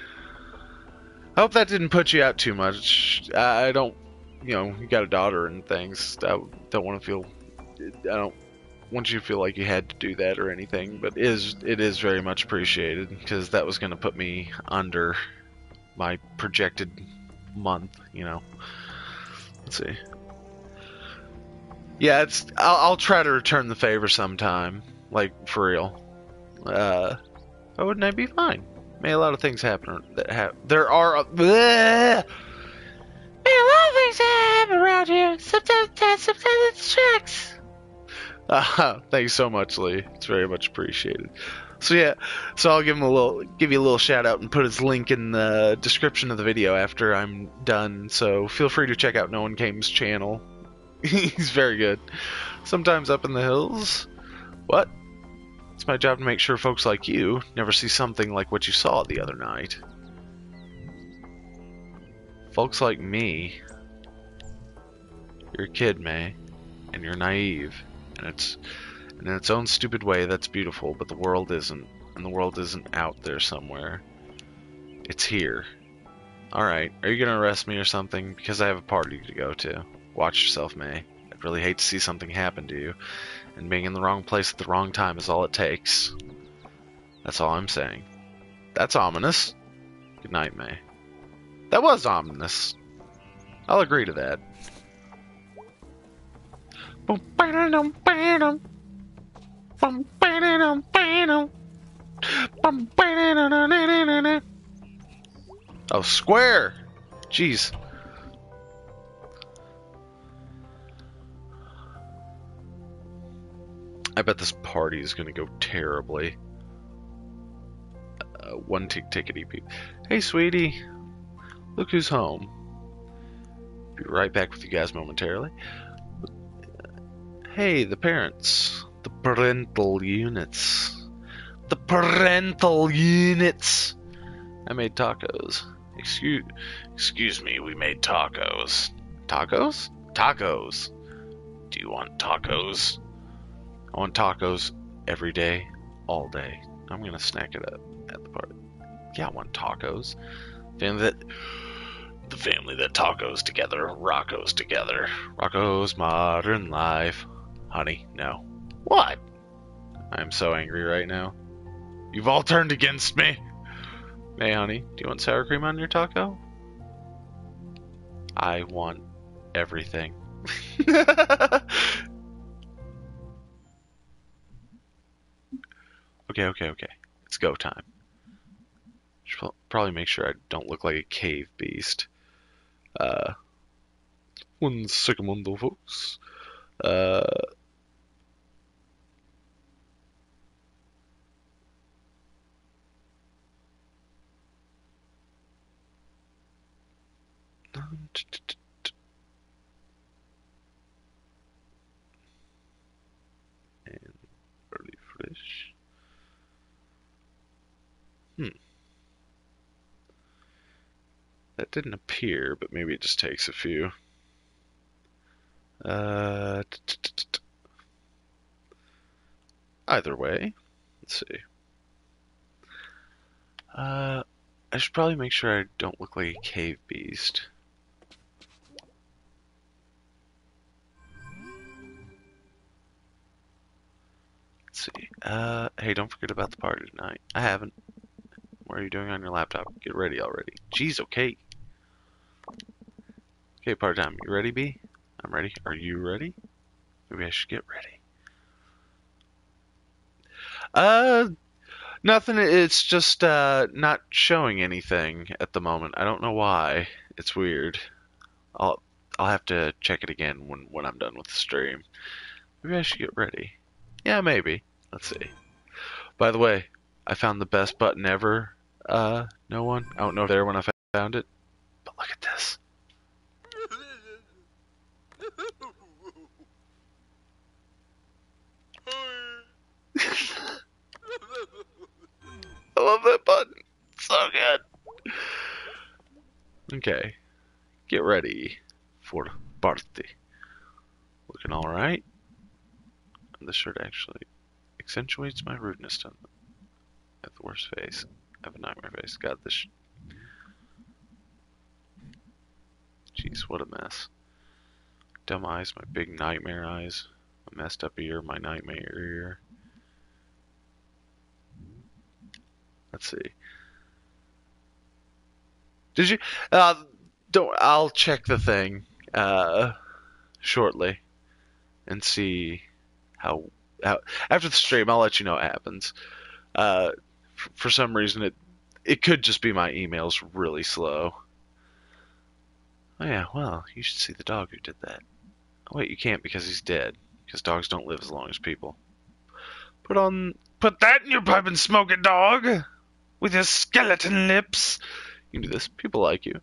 I hope that didn't put you out too much. I don't, you know, you got a daughter and things. I don't want to feel, I don't want you to feel like you had to do that or anything. But it is, it is very much appreciated because that was going to put me under my projected month, you know. Let's see. Yeah, it's. I'll, I'll try to return the favor sometime, like for real. Uh, why wouldn't I be fine? May a lot of things happen that have. There are. A, bleh! May a lot of things happen around here. Sometimes that, sometimes it distracts. Uh, thanks so much, Lee. It's very much appreciated. So yeah, so I'll give him a little, give you a little shout out and put his link in the description of the video after I'm done. So feel free to check out No One Games channel. He's very good. Sometimes up in the hills. What? It's my job to make sure folks like you never see something like what you saw the other night. Folks like me. You're a kid, May, and you're naive, and it's and in its own stupid way that's beautiful, but the world isn't, and the world isn't out there somewhere. It's here. Alright, are you gonna arrest me or something? Because I have a party to go to. Watch yourself, May. I'd really hate to see something happen to you, and being in the wrong place at the wrong time is all it takes. That's all I'm saying. That's ominous. Good night, May. That was ominous. I'll agree to that. Oh, square! Jeez. I bet this party is gonna go terribly. Uh, one tick tickety peep. Hey, sweetie. Look who's home. Be right back with you guys momentarily. Hey, the parents. The parental units. The parental units! I made tacos. Excuse, excuse me, we made tacos. Tacos? Tacos. Do you want tacos? I want tacos every day, all day. I'm gonna snack it up at the party. Yeah, I want tacos. Family that, the family that tacos together, Rocco's together. Rocco's Modern Life. Honey, no. What? I'm so angry right now. You've all turned against me. Hey, honey, do you want sour cream on your taco? I want everything. Okay, okay, okay. It's go time. Should probably make sure I don't look like a cave beast. Uh, one second, folks. Uh, and early fresh. Hmm. That didn't appear, but maybe it just takes a few. Uh, either way, let's see. Uh, I should probably make sure I don't look like a cave beast. Let's see. Uh, hey, don't forget about the party tonight. I haven't. What are you doing on your laptop? Get ready already. Jeez, okay. Okay, party time. You ready, B? I'm ready. Are you ready? Maybe I should get ready. Uh, nothing. It's just uh not showing anything at the moment. I don't know why. It's weird. I'll I'll have to check it again when when I'm done with the stream. Maybe I should get ready. Yeah, maybe. Let's see. By the way, I found the best button ever. Uh, no one. I don't know if there when I found it. But look at this. I love that button. So good. Okay. Get ready for the party. Looking alright. This shirt actually accentuates my rudeness to them. I have the worst face. I have a nightmare face. God, this. Sh Jeez, what a mess. Dumb eyes, my big nightmare eyes. A messed up ear, my nightmare ear. Let's see. Did you? Uh, don't. I'll check the thing uh, shortly and see how. How after the stream, I'll let you know what happens. Uh, f for some reason, it it could just be my emails really slow. Oh yeah, well, you should see the dog who did that. Oh wait, you can't because he's dead. Because dogs don't live as long as people. Put on, put that in your pipe and smoke it, dog. With your skeleton lips. You can do this. People like you.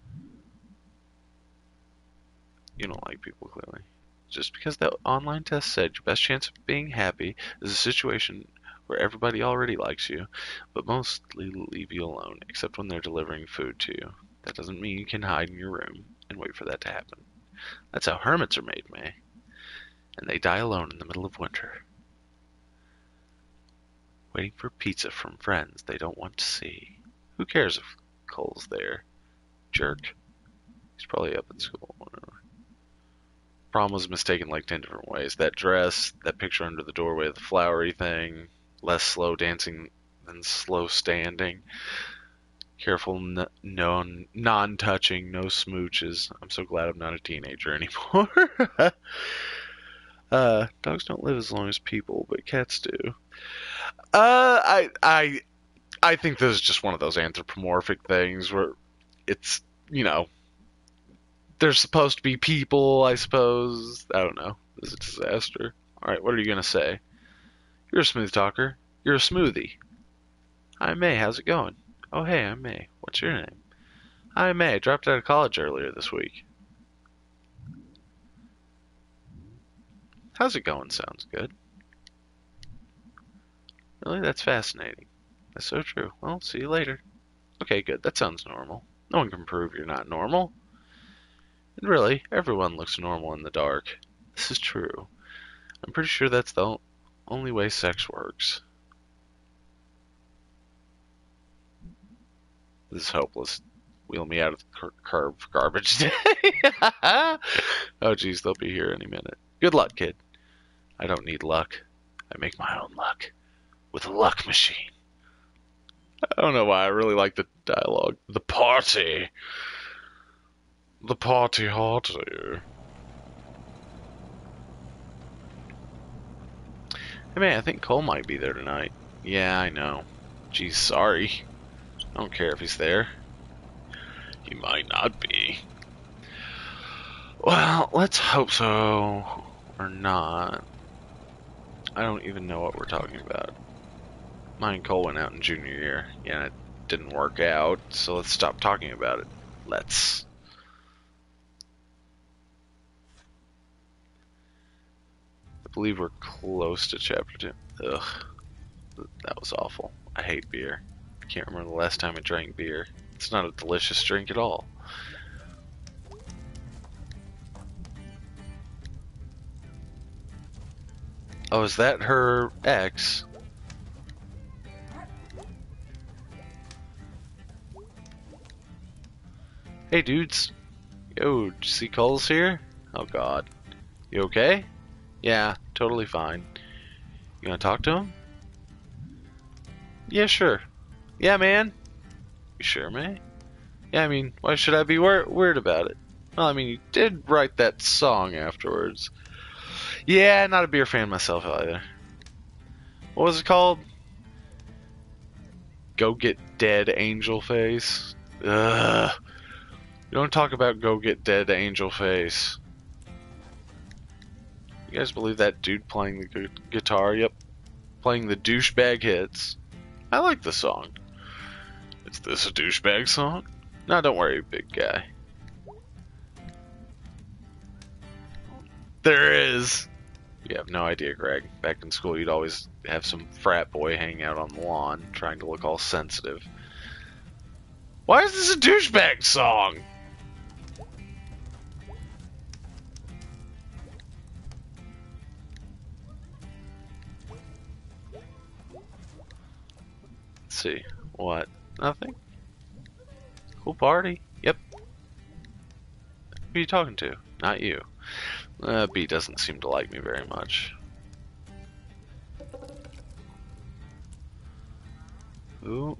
You don't like people, clearly. Just because the online test said your best chance of being happy is a situation where everybody already likes you, but mostly leave you alone, except when they're delivering food to you. That doesn't mean you can hide in your room and wait for that to happen. That's how hermits are made, May. And they die alone in the middle of winter. Waiting for pizza from friends they don't want to see. Who cares if Cole's there? Jerk. He's probably up at school. Whatever. Prom was mistaken like ten different ways. That dress, that picture under the doorway, the flowery thing, less slow dancing than slow standing. Careful, n no, non-touching, no smooches. I'm so glad I'm not a teenager anymore. uh, dogs don't live as long as people, but cats do. Uh, I, I, I think this is just one of those anthropomorphic things where it's, you know, they're supposed to be people, I suppose. I don't know. This is a disaster. Alright, what are you going to say? You're a smooth talker. You're a smoothie. Hi, May. How's it going? Oh, hey, I'm May. What's your name? Hi, May. I dropped out of college earlier this week. How's it going? Sounds good. Really? That's fascinating. That's so true. Well, see you later. Okay, good. That sounds normal. No one can prove you're not normal. And really, everyone looks normal in the dark. This is true. I'm pretty sure that's the only way sex works. This is hopeless. Wheel me out of the curb for garbage day. Oh, geez, they'll be here any minute. Good luck, kid. I don't need luck. I make my own luck. With a luck machine. I don't know why. I really like the dialogue. The party. The party hardy. Hey man, I think Cole might be there tonight. Yeah, I know. Geez, sorry. I don't care if he's there. He might not be. Well, let's hope so. Or not. I don't even know what we're talking about. Mine and Cole went out in junior year. Yeah, it didn't work out, so let's stop talking about it. Let's. believe we're close to chapter two. Ugh. That was awful. I hate beer. I can't remember the last time I drank beer. It's not a delicious drink at all. Oh, is that her ex? Hey dudes. Yo, did you see Cole's here? Oh god. You okay? Yeah, totally fine. You wanna talk to him? Yeah, sure. Yeah, man. You sure, man? Yeah, I mean, why should I be wor weird about it? Well, I mean, you did write that song afterwards. Yeah, not a beer fan myself either. What was it called? Go Get Dead Angel Face? Ugh. You don't talk about Go Get Dead Angel Face. You guys believe that dude playing the gu guitar? Yep. Playing the douchebag hits. I like the song. Is this a douchebag song? No, don't worry, big guy. There is. You have no idea, Greg. Back in school, you'd always have some frat boy hanging out on the lawn, trying to look all sensitive. Why is this a douchebag song? Let's see. What? Nothing? Cool party. Yep. Who are you talking to? Not you. Uh, B doesn't seem to like me very much. Ooh.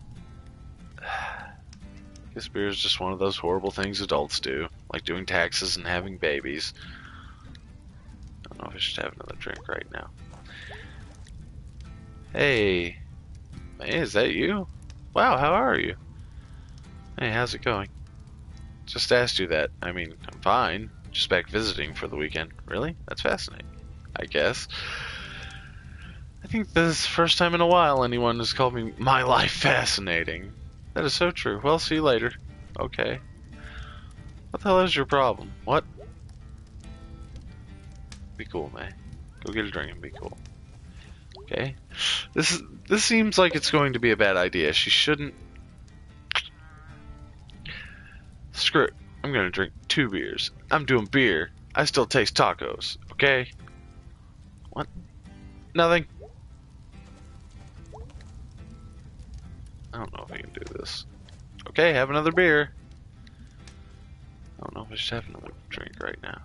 Guess beer is just one of those horrible things adults do, like doing taxes and having babies. I don't know if I should have another drink right now. Hey. Hey, is that you? Wow, how are you? Hey, how's it going? Just asked you that. I mean, I'm fine. Just back visiting for the weekend. Really? That's fascinating. I guess. I think this is the first time in a while anyone has called me my life fascinating. That is so true. Well, see you later. Okay. What the hell is your problem? What? Be cool, man. Go get a drink and be cool. Okay. This is this seems like it's going to be a bad idea. She shouldn't. Screw it. I'm gonna drink two beers. I'm doing beer. I still taste tacos. Okay. What? Nothing. I don't know if I can do this. Okay, have another beer. I don't know if I should have another drink right now.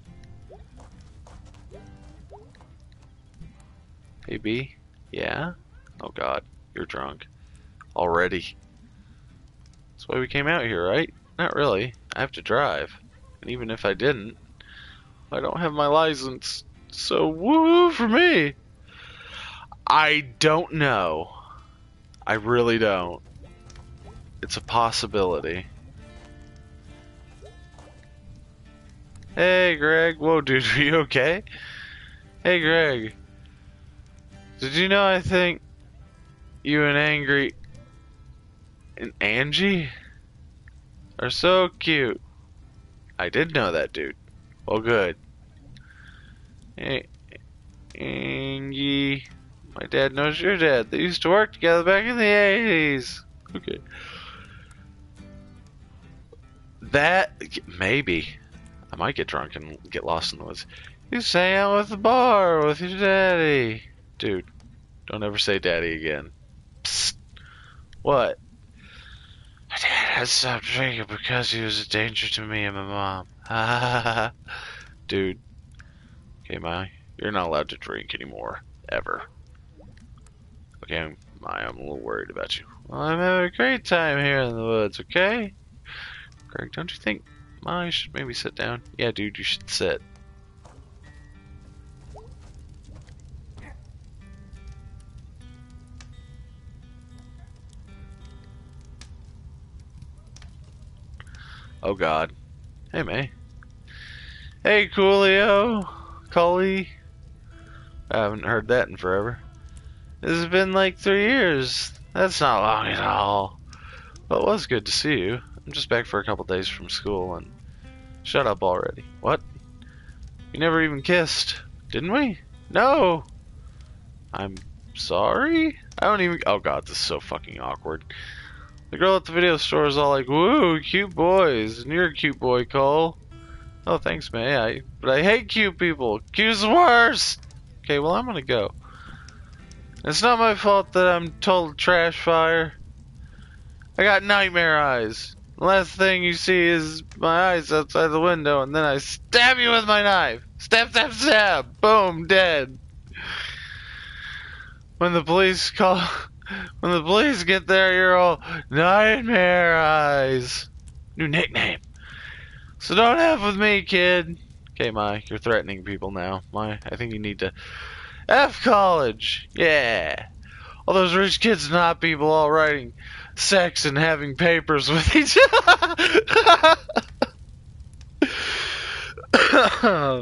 Hey B? Yeah? Oh god, you're drunk. Already. That's why we came out here, right? Not really. I have to drive. And even if I didn't, I don't have my license. So woo for me. I don't know. I really don't. It's a possibility. Hey Greg. Whoa dude, are you okay? Hey Greg. Did you know I think you and Angry and Angie are so cute? I did know that, dude. Well, good. Hey, Angie, my dad knows your dad. They used to work together back in the eighties. Okay. That, maybe. I might get drunk and get lost in the woods. You sang out with the bar with your daddy. Dude, don't ever say daddy again. Psst. What? My dad had stopped drinking because he was a danger to me and my mom. Ha ha ha. Dude. Okay, Mai, you're not allowed to drink anymore. Ever. Okay, Mai, I'm a little worried about you. Well, I'm having a great time here in the woods, okay? Greg, don't you think Mai should maybe sit down? Yeah, dude, you should sit. Oh god. Hey May. Hey Coolio. Cully. I haven't heard that in forever. This has been like three years. That's not long at all. Well, it was good to see you. I'm just back for a couple days from school and... Shut up already. What? You never even kissed. Didn't we? No! I'm sorry? I don't even... Oh god, this is so fucking awkward. The girl at the video store is all like, woo, cute boys. And you're a cute boy, Cole. Oh, thanks, May. I, but I hate cute people. Cute's the worst! Okay, well, I'm gonna go. It's not my fault that I'm total trash fire. I got nightmare eyes. The last thing you see is my eyes outside the window, and then I stab you with my knife. Stab, stab, stab. Boom, dead. When the police call, when the police get there, you're all nightmare eyes. New nickname. So don't F with me, kid. Okay, Mai, you're threatening people now. Mai, I think you need to F college. Yeah. All those rich kids not people all writing sex and having papers with each other.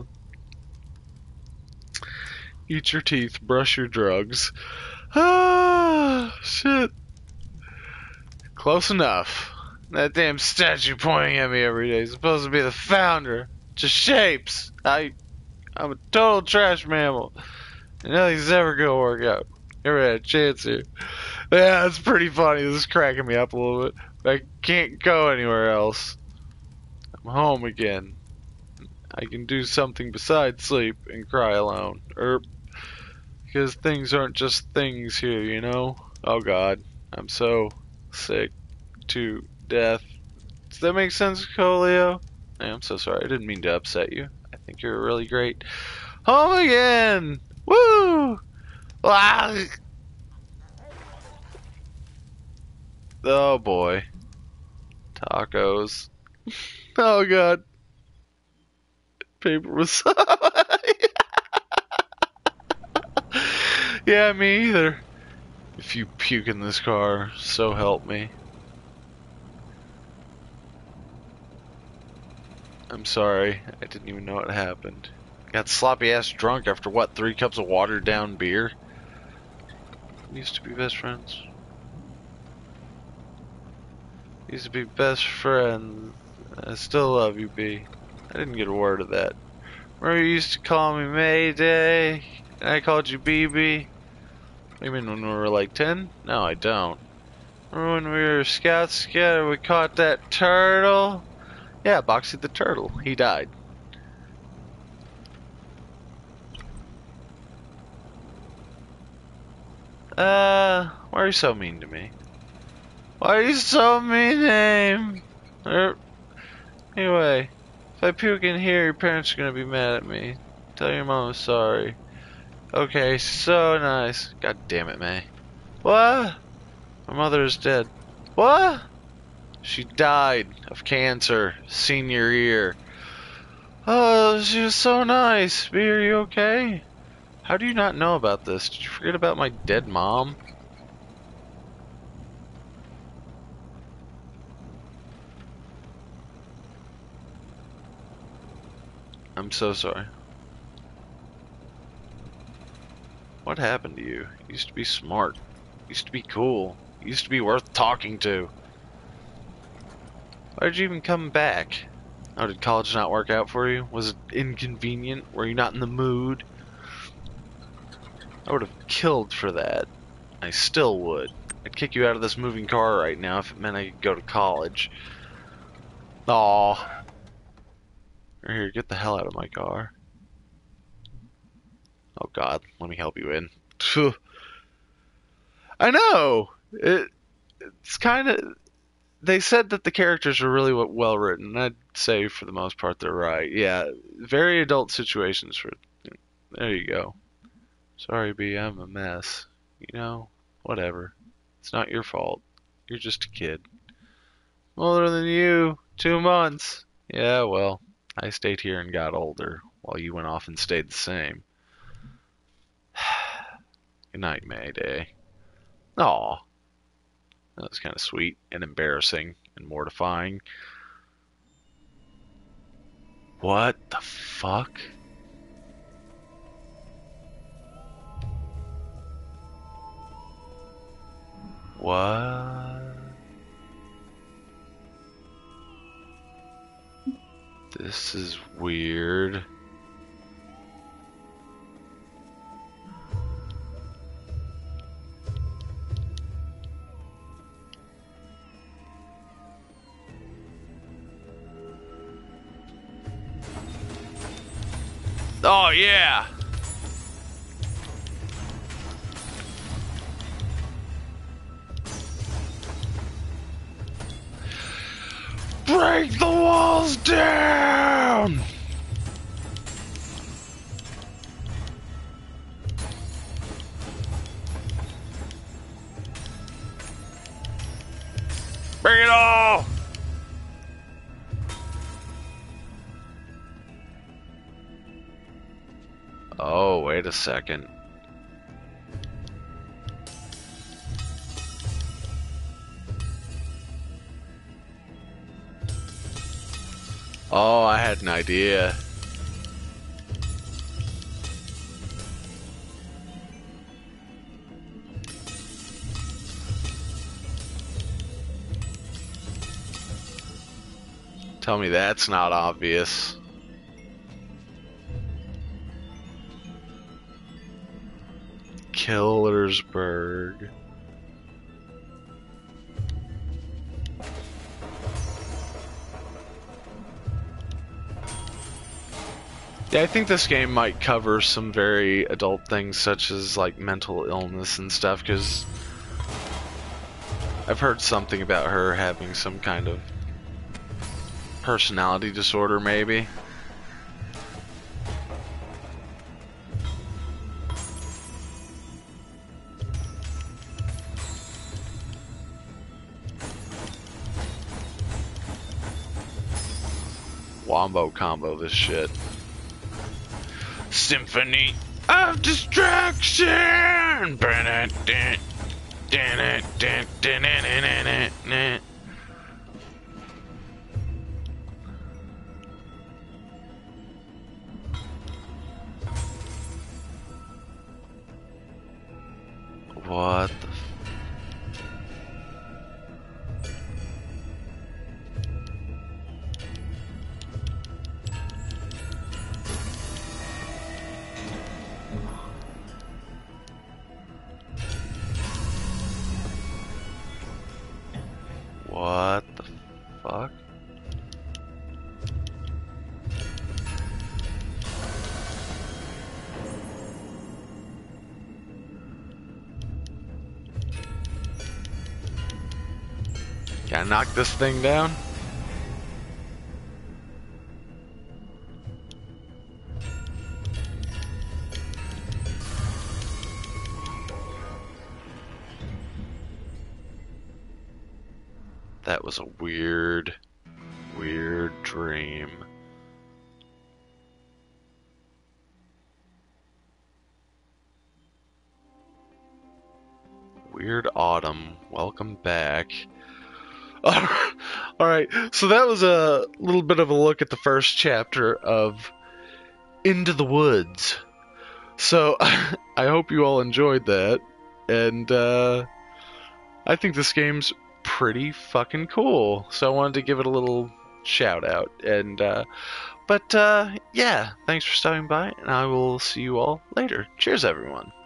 Eat your teeth, brush your drugs. Ah, shit. Close enough. That damn statue pointing at me every day is supposed to be the founder. Just shapes. I, I'm a total trash mammal. And nothing's ever gonna work out. Never had a chance here. Yeah, it's pretty funny. This is cracking me up a little bit. I can't go anywhere else. I'm home again. I can do something besides sleep and cry alone. Er, because things aren't just things here, you know? Oh god, I'm so sick to death. Does that make sense, Colio? Hey, I'm so sorry. I didn't mean to upset you. I think you're really great. Home again! Woo! Ah! Oh boy. Tacos. Oh god. Paper was... Yeah, me either. If you puke in this car, so help me. I'm sorry. I didn't even know what happened. Got sloppy ass drunk after what, three cups of watered down beer? We used to be best friends. We used to be best friends. I still love you, B. I didn't get a word of that. Remember you used to call me Mayday? And I called you B B? What do you mean when we were like ten? No, I don't. Remember when we were scouts together, we caught that turtle? Yeah, Boxy the turtle. He died. Uh, why are you so mean to me? Why are you so mean, name? Er, anyway, if I puke in here, your parents are gonna be mad at me. Tell your mom I'm sorry. Okay, so nice. God damn it, May. What? My mother is dead. What? She died of cancer senior year. Oh, she was so nice. B, are you okay? How do you not know about this? Did you forget about my dead mom? I'm so sorry. What happened to you? You used to be smart. You used to be cool. You used to be worth talking to. Why did you even come back? Oh, did college not work out for you? Was it inconvenient? Were you not in the mood? I would have killed for that. I still would. I'd kick you out of this moving car right now if it meant I could go to college. Aw. Here, get the hell out of my car. Oh god, let me help you in. I know! It, it's kind of... They said that the characters are really well written. I'd say for the most part they're right. Yeah, very adult situations for... There you go. Sorry, B, I'm a mess. You know, whatever. It's not your fault. You're just a kid. I'm older than you. Two months. Yeah, well, I stayed here and got older, while you went off and stayed the same. Good night, Mayday. Aw. That was kind of sweet and embarrassing and mortifying. What the fuck? What? This is weird. Oh, yeah! Break the walls down! Bring it all! Oh, wait a second. Oh, I had an idea. Tell me that's not obvious. Killersburg. Yeah, I think this game might cover some very adult things such as like mental illness and stuff, because I've heard something about her having some kind of personality disorder, maybe. Wombo combo this shit. Symphony of Destruction! What the f- What the fuck? Can I knock this thing down? That was a weird, weird dream. Weird Autumn, welcome back. Alright, so that was a little bit of a look at the first chapter of Into the Woods. So, I hope you all enjoyed that, and uh, I think this game's pretty fucking cool, so I wanted to give it a little shout out. And uh, but uh, yeah, thanks for stopping by, and I will see you all later. Cheers, everyone.